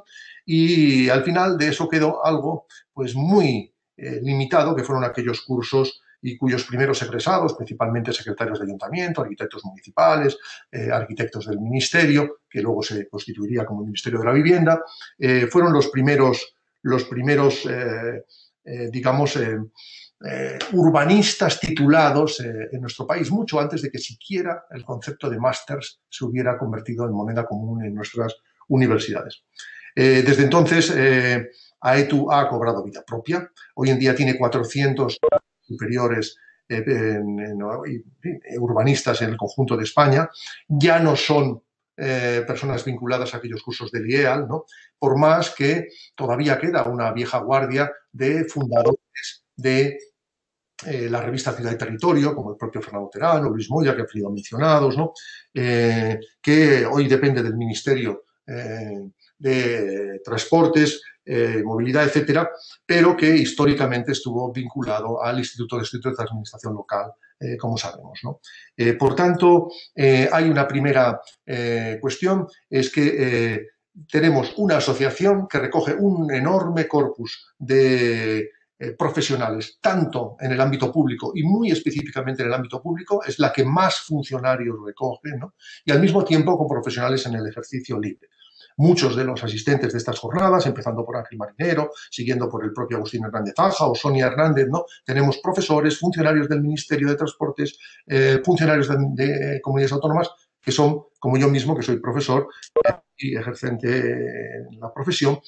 y al final de eso quedó algo pues muy eh, limitado, que fueron aquellos cursos y cuyos primeros egresados, principalmente secretarios de ayuntamiento, arquitectos municipales, eh, arquitectos del ministerio, que luego se constituiría como el Ministerio de la Vivienda, eh, fueron los primeros, los primeros eh, eh, digamos, eh, Eh, urbanistas titulados eh, en nuestro país, mucho antes de que siquiera el concepto de másters se hubiera convertido en moneda común en nuestras universidades. Eh, desde entonces, eh, AETU ha cobrado vida propia. Hoy en día tiene cuatrocientos superiores eh, en, en, en, urbanistas en el conjunto de España. Ya no son eh, personas vinculadas a aquellos cursos del I E A L, ¿no?, por más que todavía queda una vieja guardia de fundadores de eh, la revista Ciudad y Territorio, como el propio Fernando Terán o Luis Moya, que han sido mencionados, ¿no?, eh, que hoy depende del Ministerio eh, de Transportes, eh, Movilidad, etcétera, pero que históricamente estuvo vinculado al Instituto de Estudios de Administración Local, eh, como sabemos, ¿no? Eh, por tanto, eh, hay una primera eh, cuestión, es que eh, tenemos una asociación que recoge un enorme corpus de Eh, profesionales, tanto en el ámbito público y muy específicamente en el ámbito público, es la que más funcionarios recoge, ¿no?, y al mismo tiempo con profesionales en el ejercicio libre. Muchos de los asistentes de estas jornadas, empezando por Ángel Marinero, siguiendo por el propio Agustín Hernández Aja o Sonia Hernández, ¿no?, tenemos profesores, funcionarios del Ministerio de Transportes, eh, funcionarios de, de comunidades autónomas, que son, como yo mismo, que soy profesor eh, y ejercente en la profesión,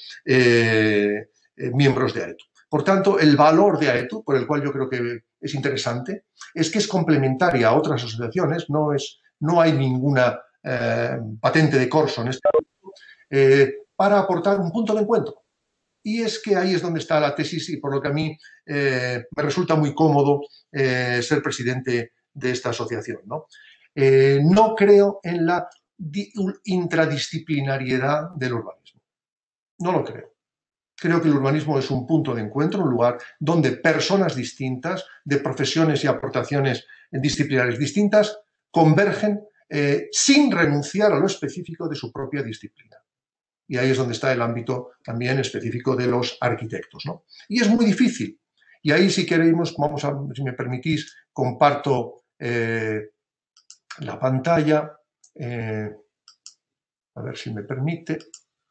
eh, eh, miembros de AETU. Por tanto, el valor de AETU, por el cual yo creo que es interesante, es que es complementaria a otras asociaciones, no, es, no hay ninguna eh, patente de corso en este momento, eh, para aportar un punto de encuentro. Y es que ahí es donde está la tesis y por lo que a mí eh, me resulta muy cómodo eh, ser presidente de esta asociación, ¿no? Eh, no creo en la intradisciplinariedad del urbanismo. No lo creo. Creo que el urbanismo es un punto de encuentro, un lugar donde personas distintas, de profesiones y aportaciones disciplinares distintas, convergen eh, sin renunciar a lo específico de su propia disciplina. Y ahí es donde está el ámbito también específico de los arquitectos, ¿no? Y es muy difícil. Y ahí, si queremos, vamos a, si me permitís, comparto eh, la pantalla. Eh, A ver si me permite.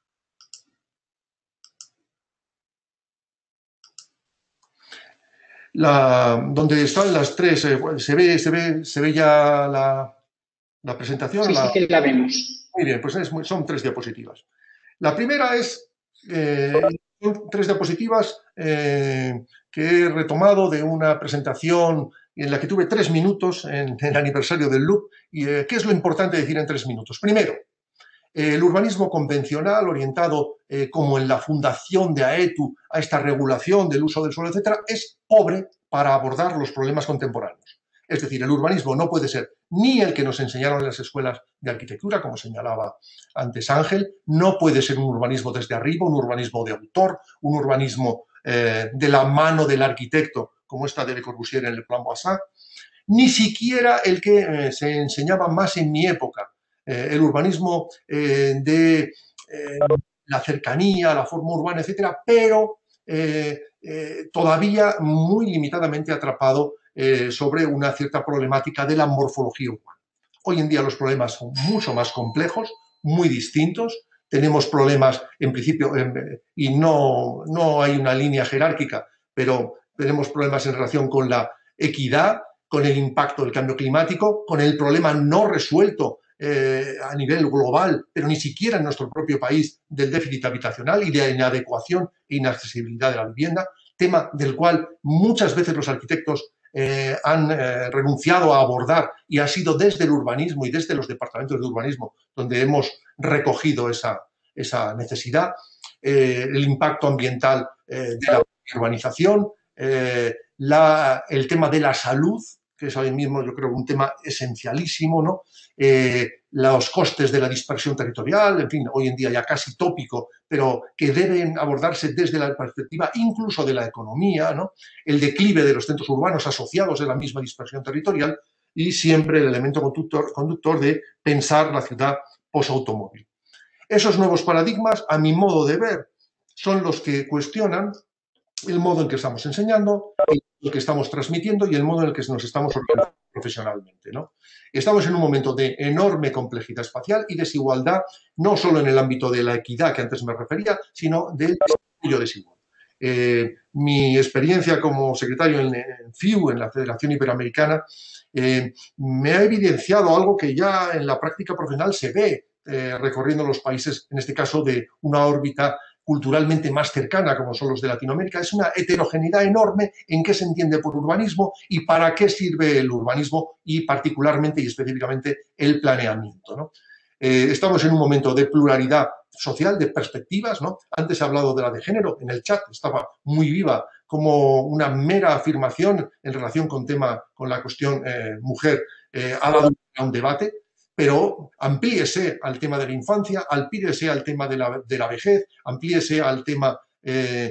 La, donde están las tres, eh, se ve, se ve, se ve ya la, la presentación. Sí, la... sí que la vemos. Muy bien, pues es muy, son tres diapositivas. La primera es, eh, son tres diapositivas eh, que he retomado de una presentación en la que tuve tres minutos en, en el aniversario del L U P. ¿Y eh, qué es lo importante decir en tres minutos? Primero, eh, el urbanismo convencional, orientado eh, como en la fundación de AETU a esta regulación del uso del suelo, etcétera, es pobre para abordar los problemas contemporáneos. Es decir, el urbanismo no puede ser ni el que nos enseñaron en las escuelas de arquitectura, como señalaba antes Ángel, no puede ser un urbanismo desde arriba, un urbanismo de autor, un urbanismo eh, de la mano del arquitecto, como esta de Le Corbusier en Le Plan Boissat, ni siquiera el que eh, se enseñaba más en mi época, eh, el urbanismo eh, de eh, la cercanía, la forma urbana, etcétera, pero eh, eh, todavía muy limitadamente atrapado eh, sobre una cierta problemática de la morfología urbana. Hoy en día los problemas son mucho más complejos, muy distintos. Tenemos problemas, en principio, eh, y no, no hay una línea jerárquica, pero tenemos problemas en relación con la equidad, con el impacto del cambio climático, con el problema no resuelto eh, a nivel global, pero ni siquiera en nuestro propio país, del déficit habitacional y de la inadecuación e inaccesibilidad de la vivienda, tema del cual muchas veces los arquitectos eh, han eh, renunciado a abordar, y ha sido desde el urbanismo y desde los departamentos de urbanismo donde hemos recogido esa, esa necesidad, eh, el impacto ambiental eh, de la urbanización, eh, la, el tema de la salud, que es hoy mismo yo creo un tema esencialísimo, ¿no? Eh, los costes de la dispersión territorial, en fin, hoy en día ya casi tópico, pero que deben abordarse desde la perspectiva incluso de la economía, ¿no? El declive de los centros urbanos asociados a la misma dispersión territorial y siempre el elemento conductor, conductor de pensar la ciudad posautomóvil. Esos nuevos paradigmas, a mi modo de ver, son los que cuestionan el modo en que estamos enseñando, el que estamos transmitiendo y el modo en el que nos estamos organizando profesionalmente, ¿no? Estamos en un momento de enorme complejidad espacial y desigualdad, no solo en el ámbito de la equidad que antes me refería, sino del desarrollo desigual. Eh, mi experiencia como secretario en, en F I U, en la Federación Iberoamericana, eh, me ha evidenciado algo que ya en la práctica profesional se ve eh, recorriendo los países, en este caso de una órbita culturalmente más cercana, como son los de Latinoamérica. Es una heterogeneidad enorme en qué se entiende por urbanismo y para qué sirve el urbanismo y particularmente y específicamente el planeamiento, ¿no? Eh, estamos en un momento de pluralidad social, de perspectivas, ¿no? Antes he hablado de la de género, en el chat estaba muy viva como una mera afirmación en relación con, tema, con la cuestión eh, mujer, eh, ha dado un debate, pero amplíese al tema de la infancia, amplíese al tema de la, de la vejez, amplíese al tema eh,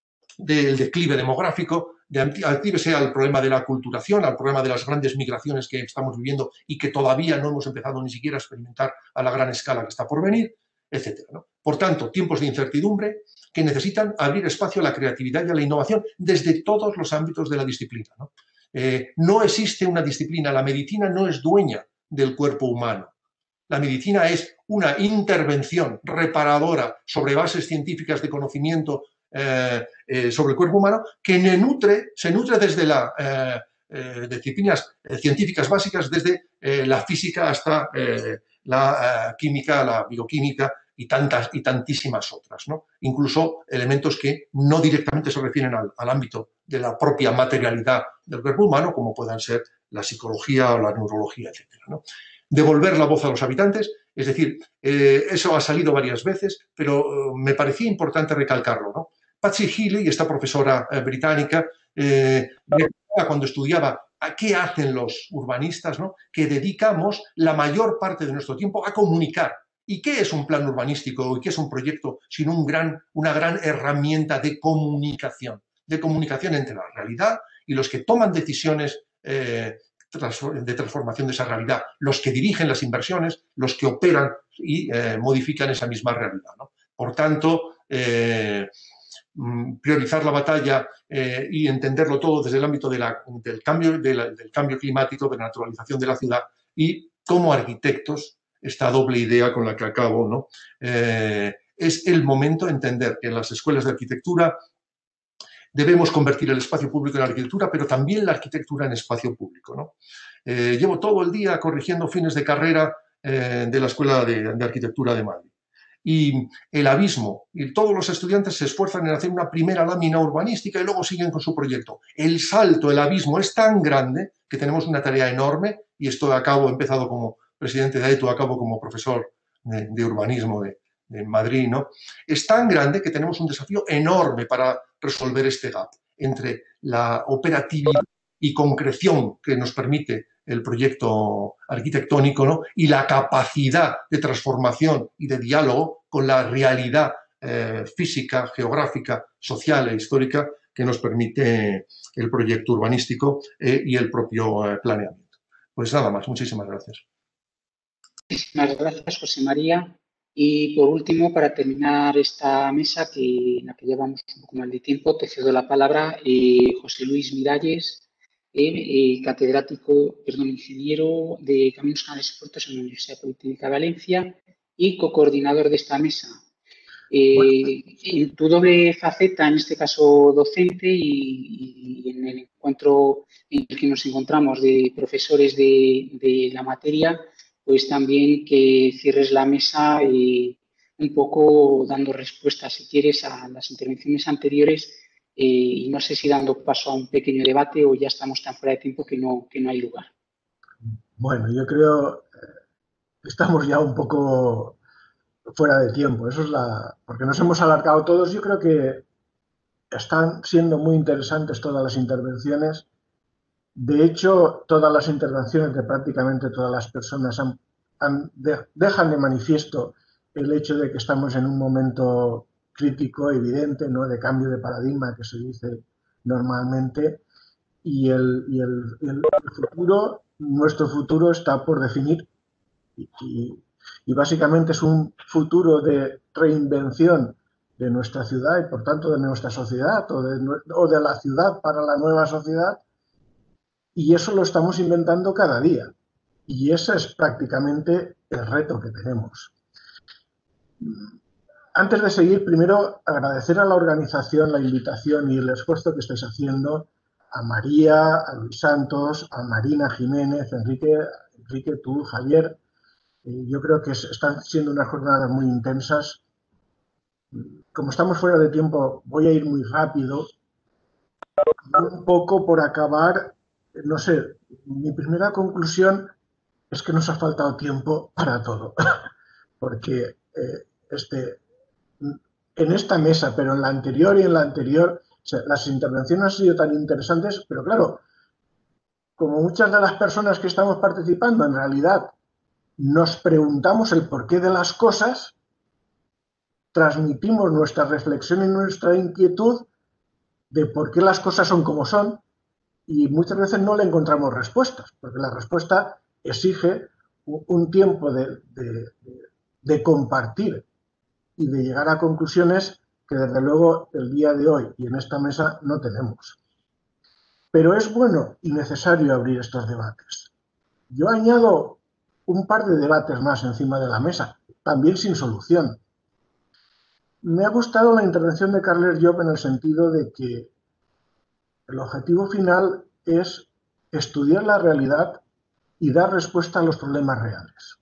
del declive demográfico, de, amplíese al problema de la aculturación, al problema de las grandes migraciones que estamos viviendo y que todavía no hemos empezado ni siquiera a experimentar a la gran escala que está por venir, etcétera, ¿no? Por tanto, tiempos de incertidumbre que necesitan abrir espacio a la creatividad y a la innovación desde todos los ámbitos de la disciplina, ¿no? Eh, no existe una disciplina, la medicina no es dueña del cuerpo humano. La medicina es una intervención reparadora sobre bases científicas de conocimiento eh, eh, sobre el cuerpo humano que ne nutre, se nutre desde las eh, eh, disciplinas científicas básicas, desde eh, la física hasta eh, la eh, química, la bioquímica y tantas y tantísimas otras, ¿no? Incluso elementos que no directamente se refieren al, al ámbito de la propia materialidad del cuerpo humano, como puedan ser la psicología o la neurología, etcétera, ¿no? Devolver la voz a los habitantes, es decir, eh, eso ha salido varias veces, pero eh, me parecía importante recalcarlo, ¿no? Patsy Healy, esta profesora eh, británica, eh, cuando estudiaba a qué hacen los urbanistas, ¿no? Que dedicamos la mayor parte de nuestro tiempo a comunicar. ¿Y qué es un plan urbanístico y qué es un proyecto sino un gran, una gran herramienta de comunicación? De comunicación entre la realidad y los que toman decisiones eh, de transformación de esa realidad, los que dirigen las inversiones, los que operan y eh, modifican esa misma realidad, ¿no? Por tanto, eh, priorizar la batalla eh, y entenderlo todo desde el ámbito de la, del, cambio, de la, del cambio climático, de la naturalización de la ciudad y como arquitectos esta doble idea con la que acabo, ¿no? Eh, es el momento de entender que en las escuelas de arquitectura debemos convertir el espacio público en arquitectura, pero también la arquitectura en espacio público, ¿no? Eh, llevo todo el día corrigiendo fines de carrera eh, de la Escuela de, de Arquitectura de Madrid. Y el abismo, y todos los estudiantes se esfuerzan en hacer una primera lámina urbanística y luego siguen con su proyecto. El salto, el abismo es tan grande que tenemos una tarea enorme, y esto acabo, he empezado como presidente de AETU, acabo como profesor de, de urbanismo de, de Madrid, ¿no? Es tan grande que tenemos un desafío enorme para resolver este gap entre la operatividad y concreción que nos permite el proyecto arquitectónico, ¿no? Y la capacidad de transformación y de diálogo con la realidad eh, física, geográfica, social e histórica que nos permite el proyecto urbanístico eh, y el propio eh, planeamiento. Pues nada más, muchísimas gracias. Muchísimas gracias, José María. Y por último, para terminar esta mesa, que, en la que llevamos un poco más de tiempo, te cedo la palabra eh, José Luis Miralles, eh, eh, catedrático, perdón, ingeniero de Caminos, Canales y Puertos en la Universidad Politécnica de Valencia y cocoordinador de esta mesa. Eh, en tu doble faceta, en este caso docente, y, y en el encuentro en el que nos encontramos de profesores de, de la materia, pues también que cierres la mesa eh, un poco dando respuesta, si quieres, a las intervenciones anteriores eh, y no sé si dando paso a un pequeño debate o ya estamos tan fuera de tiempo que no, que no hay lugar. Bueno, yo creo que estamos ya un poco fuera de tiempo, eso es la... porque nos hemos alargado todos. Yo creo que están siendo muy interesantes todas las intervenciones. De hecho, todas las intervenciones de prácticamente todas las personas han, han de, dejan de manifiesto el hecho de que estamos en un momento crítico, evidente, ¿no? De cambio de paradigma que se dice normalmente, y el, y el, el, el futuro, nuestro futuro está por definir, y, y, y básicamente es un futuro de reinvención de nuestra ciudad y por tanto de nuestra sociedad, o de, o de la ciudad para la nueva sociedad. Y eso lo estamos inventando cada día. Y ese es prácticamente el reto que tenemos. Antes de seguir, primero agradecer a la organización la invitación y el esfuerzo que estáis haciendo, a María, a Luis Santos, a Marina Jiménez, Enrique, Enrique tú, Javier. Eh, yo creo que están siendo unas jornadas muy intensas. Como estamos fuera de tiempo, voy a ir muy rápido. Un poco por acabar. No sé, mi primera conclusión es que nos ha faltado tiempo para todo, porque eh, este, en esta mesa, pero en la anterior y en la anterior, o sea, las intervenciones han sido tan interesantes, pero claro, como muchas de las personas que estamos participando en realidad nos preguntamos el porqué de las cosas, transmitimos nuestra reflexión y nuestra inquietud de por qué las cosas son como son, y muchas veces no le encontramos respuestas, porque la respuesta exige un tiempo de, de, de compartir y de llegar a conclusiones que desde luego el día de hoy y en esta mesa no tenemos. Pero es bueno y necesario abrir estos debates. Yo añado un par de debates más encima de la mesa, también sin solución. Me ha gustado la intervención de Carles Llop en el sentido de que el objetivo final es estudiar la realidad y dar respuesta a los problemas reales.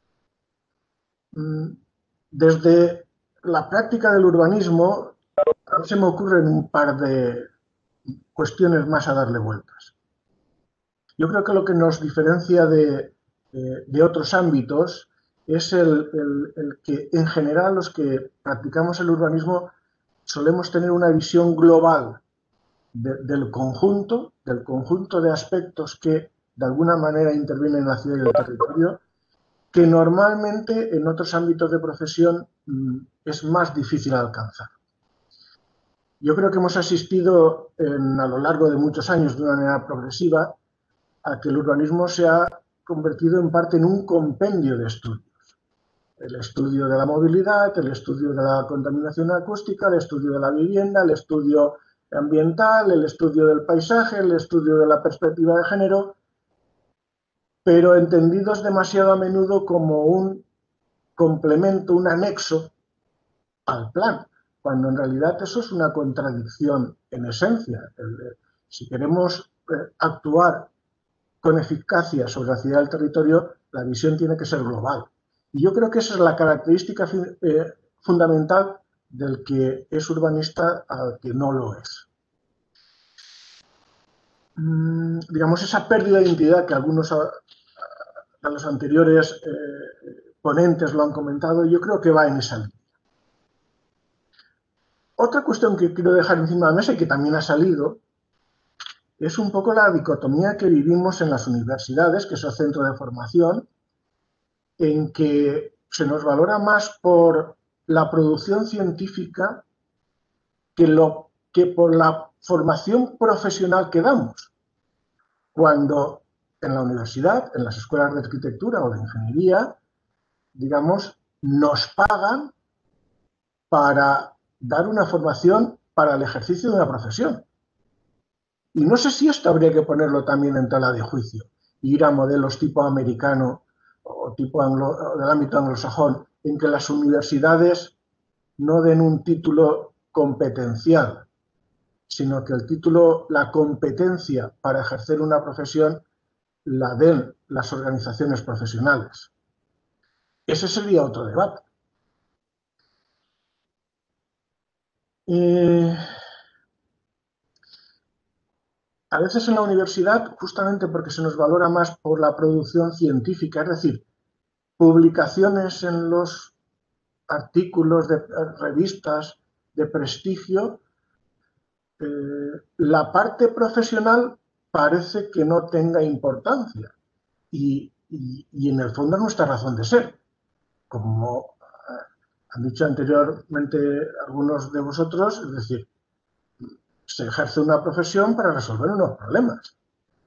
Desde la práctica del urbanismo, a mí se me ocurren un par de cuestiones más a darle vueltas. Yo creo que lo que nos diferencia de, de, de otros ámbitos es el, el, el que, en general, los que practicamos el urbanismo solemos tener una visión global De, del conjunto, del conjunto de aspectos que de alguna manera intervienen en la ciudad y el territorio, que normalmente en otros ámbitos de profesión mmm, es más difícil alcanzar. Yo creo que hemos asistido en, a lo largo de muchos años de una manera progresiva a que el urbanismo se ha convertido en parte en un compendio de estudios. El estudio de la movilidad, el estudio de la contaminación acústica, el estudio de la vivienda, el estudio ambiental, el estudio del paisaje, el estudio de la perspectiva de género. pero entendidos demasiado a menudo como un complemento, un anexo al plan, cuando en realidad eso es una contradicción en esencia. Si queremos actuar con eficacia sobre la ciudad del territorio, la visión tiene que ser global. Y yo creo que esa es la característica eh, fundamental del que es urbanista al que no lo es. Mm, digamos, esa pérdida de identidad que algunos a, a los anteriores eh, ponentes lo han comentado, yo creo que va en esa línea. Otra cuestión que quiero dejar encima de la mesa y que también ha salido es un poco la dicotomía que vivimos en las universidades, que es el centro de formación, en que se nos valora más por la producción científica que, lo, que por la formación profesional que damos. Cuando en la universidad, en las escuelas de arquitectura o de ingeniería, digamos, nos pagan para dar una formación para el ejercicio de una profesión. Y no sé si esto habría que ponerlo también en tela de juicio, ir a modelos tipo americano o tipo anglo, del ámbito anglosajón, en que las universidades no den un título competencial, sino que el título, la competencia para ejercer una profesión, la den las organizaciones profesionales. Ese sería otro debate. Eh, a veces en la universidad, justamente porque se nos valora más por la producción científica, es decir, publicaciones en los artículos de revistas de prestigio, eh, la parte profesional parece que no tenga importancia. Y, y, y en el fondo es nuestra razón de ser. Como han dicho anteriormente algunos de vosotros, es decir, se ejerce una profesión para resolver unos problemas.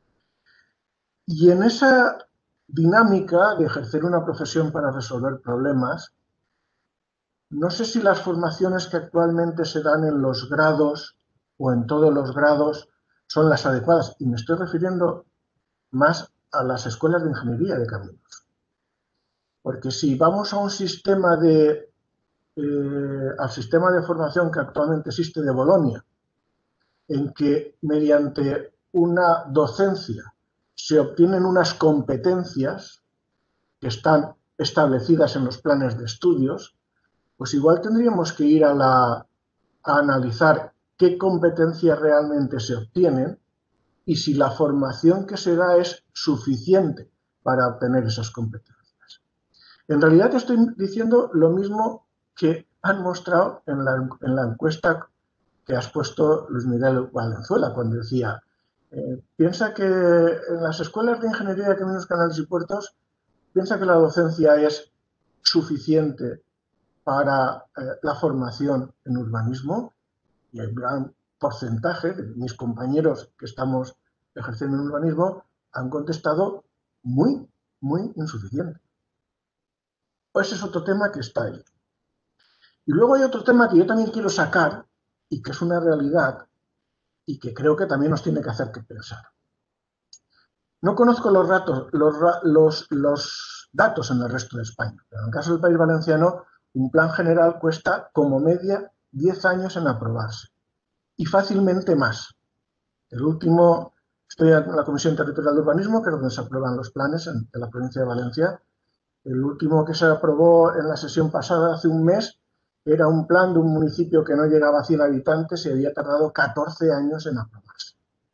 Y en esa dinámica de ejercer una profesión para resolver problemas, no sé si las formaciones que actualmente se dan en los grados o en todos los grados son las adecuadas. Y me estoy refiriendo más a las escuelas de ingeniería de caminos. Porque si vamos a un sistema de, eh, al sistema de formación que actualmente existe de Bolonia, en que mediante una docencia se obtienen unas competencias que están establecidas en los planes de estudios, pues igual tendríamos que ir a, la, a analizar qué competencias realmente se obtienen y si la formación que se da es suficiente para obtener esas competencias. En realidad estoy diciendo lo mismo que han mostrado en la, en la encuesta que has puesto Luis Miguel Valenzuela, cuando decía, eh, piensa que en las escuelas de ingeniería de caminos, canales y puertos, piensa que la docencia es suficiente para eh, la formación en urbanismo, y hay un gran porcentaje de mis compañeros que estamos ejerciendo en urbanismo han contestado muy, muy insuficiente. Ese es otro tema que está ahí. Y luego hay otro tema que yo también quiero sacar, y que es una realidad y que creo que también nos tiene que hacer que pensar. No conozco los, ratos, los, los, los datos en el resto de España, pero en el caso del País Valenciano, un plan general cuesta como media diez años en aprobarse y fácilmente más. El último, estoy en la Comisión Territorial de Urbanismo, que es donde se aprueban los planes en, en la provincia de Valencia. El último que se aprobó en la sesión pasada, hace un mes, era un plan de un municipio que no llegaba a cien habitantes y había tardado catorce años en aprobarse.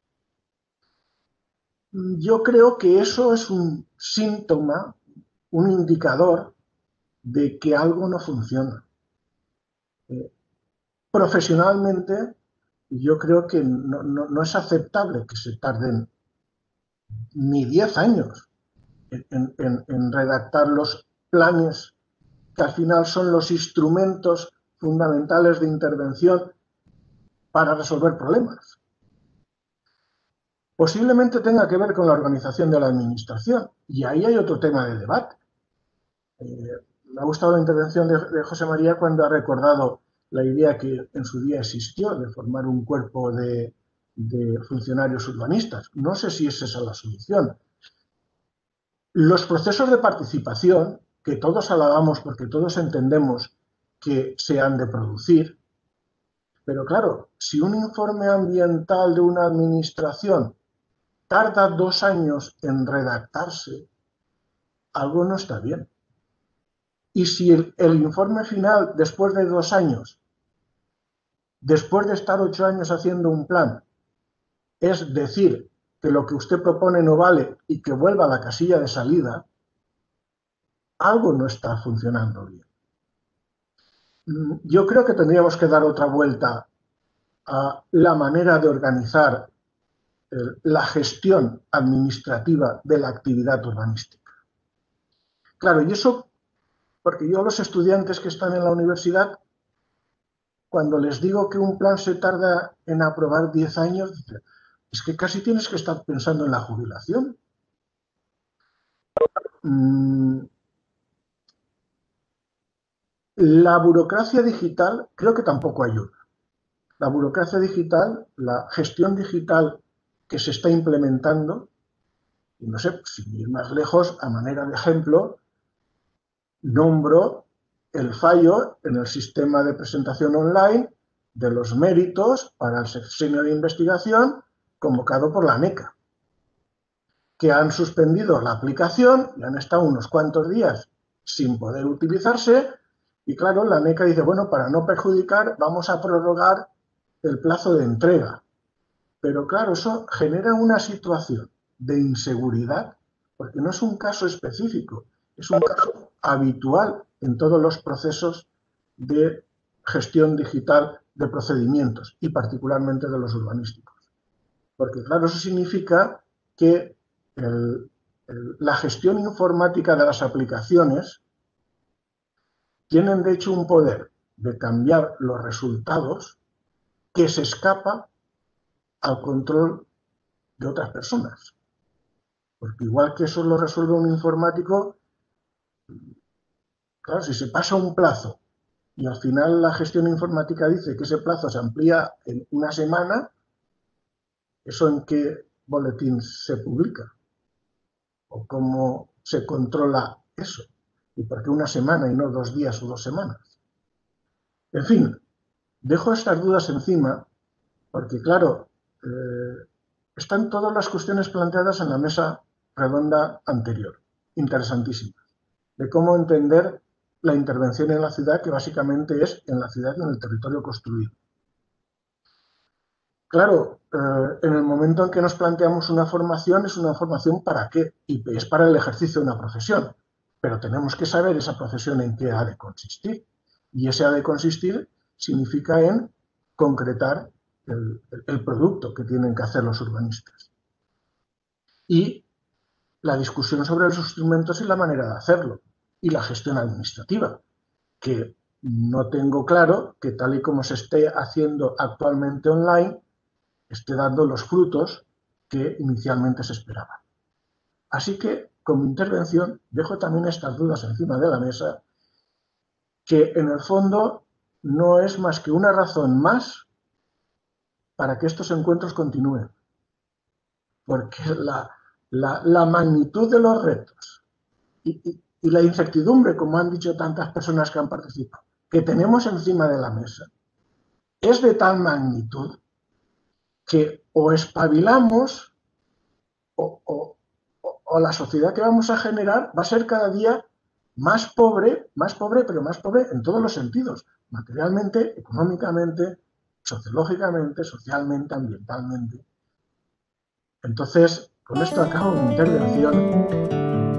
Yo creo que eso es un síntoma, un indicador de que algo no funciona. Eh, profesionalmente, yo creo que no, no, no es aceptable que se tarden ni diez años en, en, en redactar los planes que al final son los instrumentos fundamentales de intervención para resolver problemas. Posiblemente tenga que ver con la organización de la administración, y ahí hay otro tema de debate. Eh, me ha gustado la intervención de, de José María cuando ha recordado la idea que en su día existió de formar un cuerpo de, de funcionarios urbanistas. No sé si es esa la solución. Los procesos de participación, que todos alabamos porque todos entendemos que se han de producir, pero claro, si un informe ambiental de una administración tarda dos años en redactarse, algo no está bien. Y si el, el informe final, después de dos años, después de estar ocho años haciendo un plan, es decir que lo que usted propone no vale y que vuelva a la casilla de salida, algo no está funcionando bien. Yo creo que tendríamos que dar otra vuelta a la manera de organizar la gestión administrativa de la actividad urbanística. Claro, y eso porque yo a los estudiantes que están en la universidad, cuando les digo que un plan se tarda en aprobar diez años, dicen, es que casi tienes que estar pensando en la jubilación. La burocracia digital creo que tampoco ayuda. La burocracia digital, la gestión digital que se está implementando, y no sé, sin ir más lejos, a manera de ejemplo, nombro el fallo en el sistema de presentación online de los méritos para el sexenio de investigación convocado por la NECA, que han suspendido la aplicación y han estado unos cuantos días sin poder utilizarse y claro, la NECA dice, bueno, para no perjudicar vamos a prorrogar el plazo de entrega. Pero claro, eso genera una situación de inseguridad porque no es un caso específico, es un caso habitual en todos los procesos de gestión digital de procedimientos y particularmente de los urbanísticos. Porque claro, eso significa que el, el, la gestión informática de las aplicaciones tienen de hecho un poder de cambiar los resultados que se escapa al control de otras personas. Porque igual que eso lo resuelve un informático, claro, si se pasa un plazo y al final la gestión informática dice que ese plazo se amplía en una semana, ¿eso en qué boletín se publica? ¿O cómo se controla eso? ¿Y por qué una semana y no dos días o dos semanas? En fin, dejo estas dudas encima porque, claro, eh, están todas las cuestiones planteadas en la mesa redonda anterior, interesantísimas, de cómo entender la intervención en la ciudad, que básicamente es en la ciudad y en el territorio construido. Claro, eh, en el momento en que nos planteamos una formación, es una formación ¿para qué? Y es para el ejercicio de una profesión. Pero tenemos que saber esa profesión en qué ha de consistir. Y ese ha de consistir significa en concretar el, el, el producto que tienen que hacer los urbanistas. Y la discusión sobre los instrumentos y la manera de hacerlo. Y la gestión administrativa, que no tengo claro que tal y como se esté haciendo actualmente online, esté dando los frutos que inicialmente se esperaban. Así que, como intervención, dejo también estas dudas encima de la mesa, que en el fondo no es más que una razón más para que estos encuentros continúen. Porque la, la, la magnitud de los retos y, y, y la incertidumbre, como han dicho tantas personas que han participado, que tenemos encima de la mesa, es de tal magnitud que o espabilamos o, o, o la sociedad que vamos a generar va a ser cada día más pobre, más pobre, pero más pobre en todos los sentidos, materialmente, económicamente, sociológicamente, socialmente, ambientalmente. Entonces, con esto acabo mi intervención.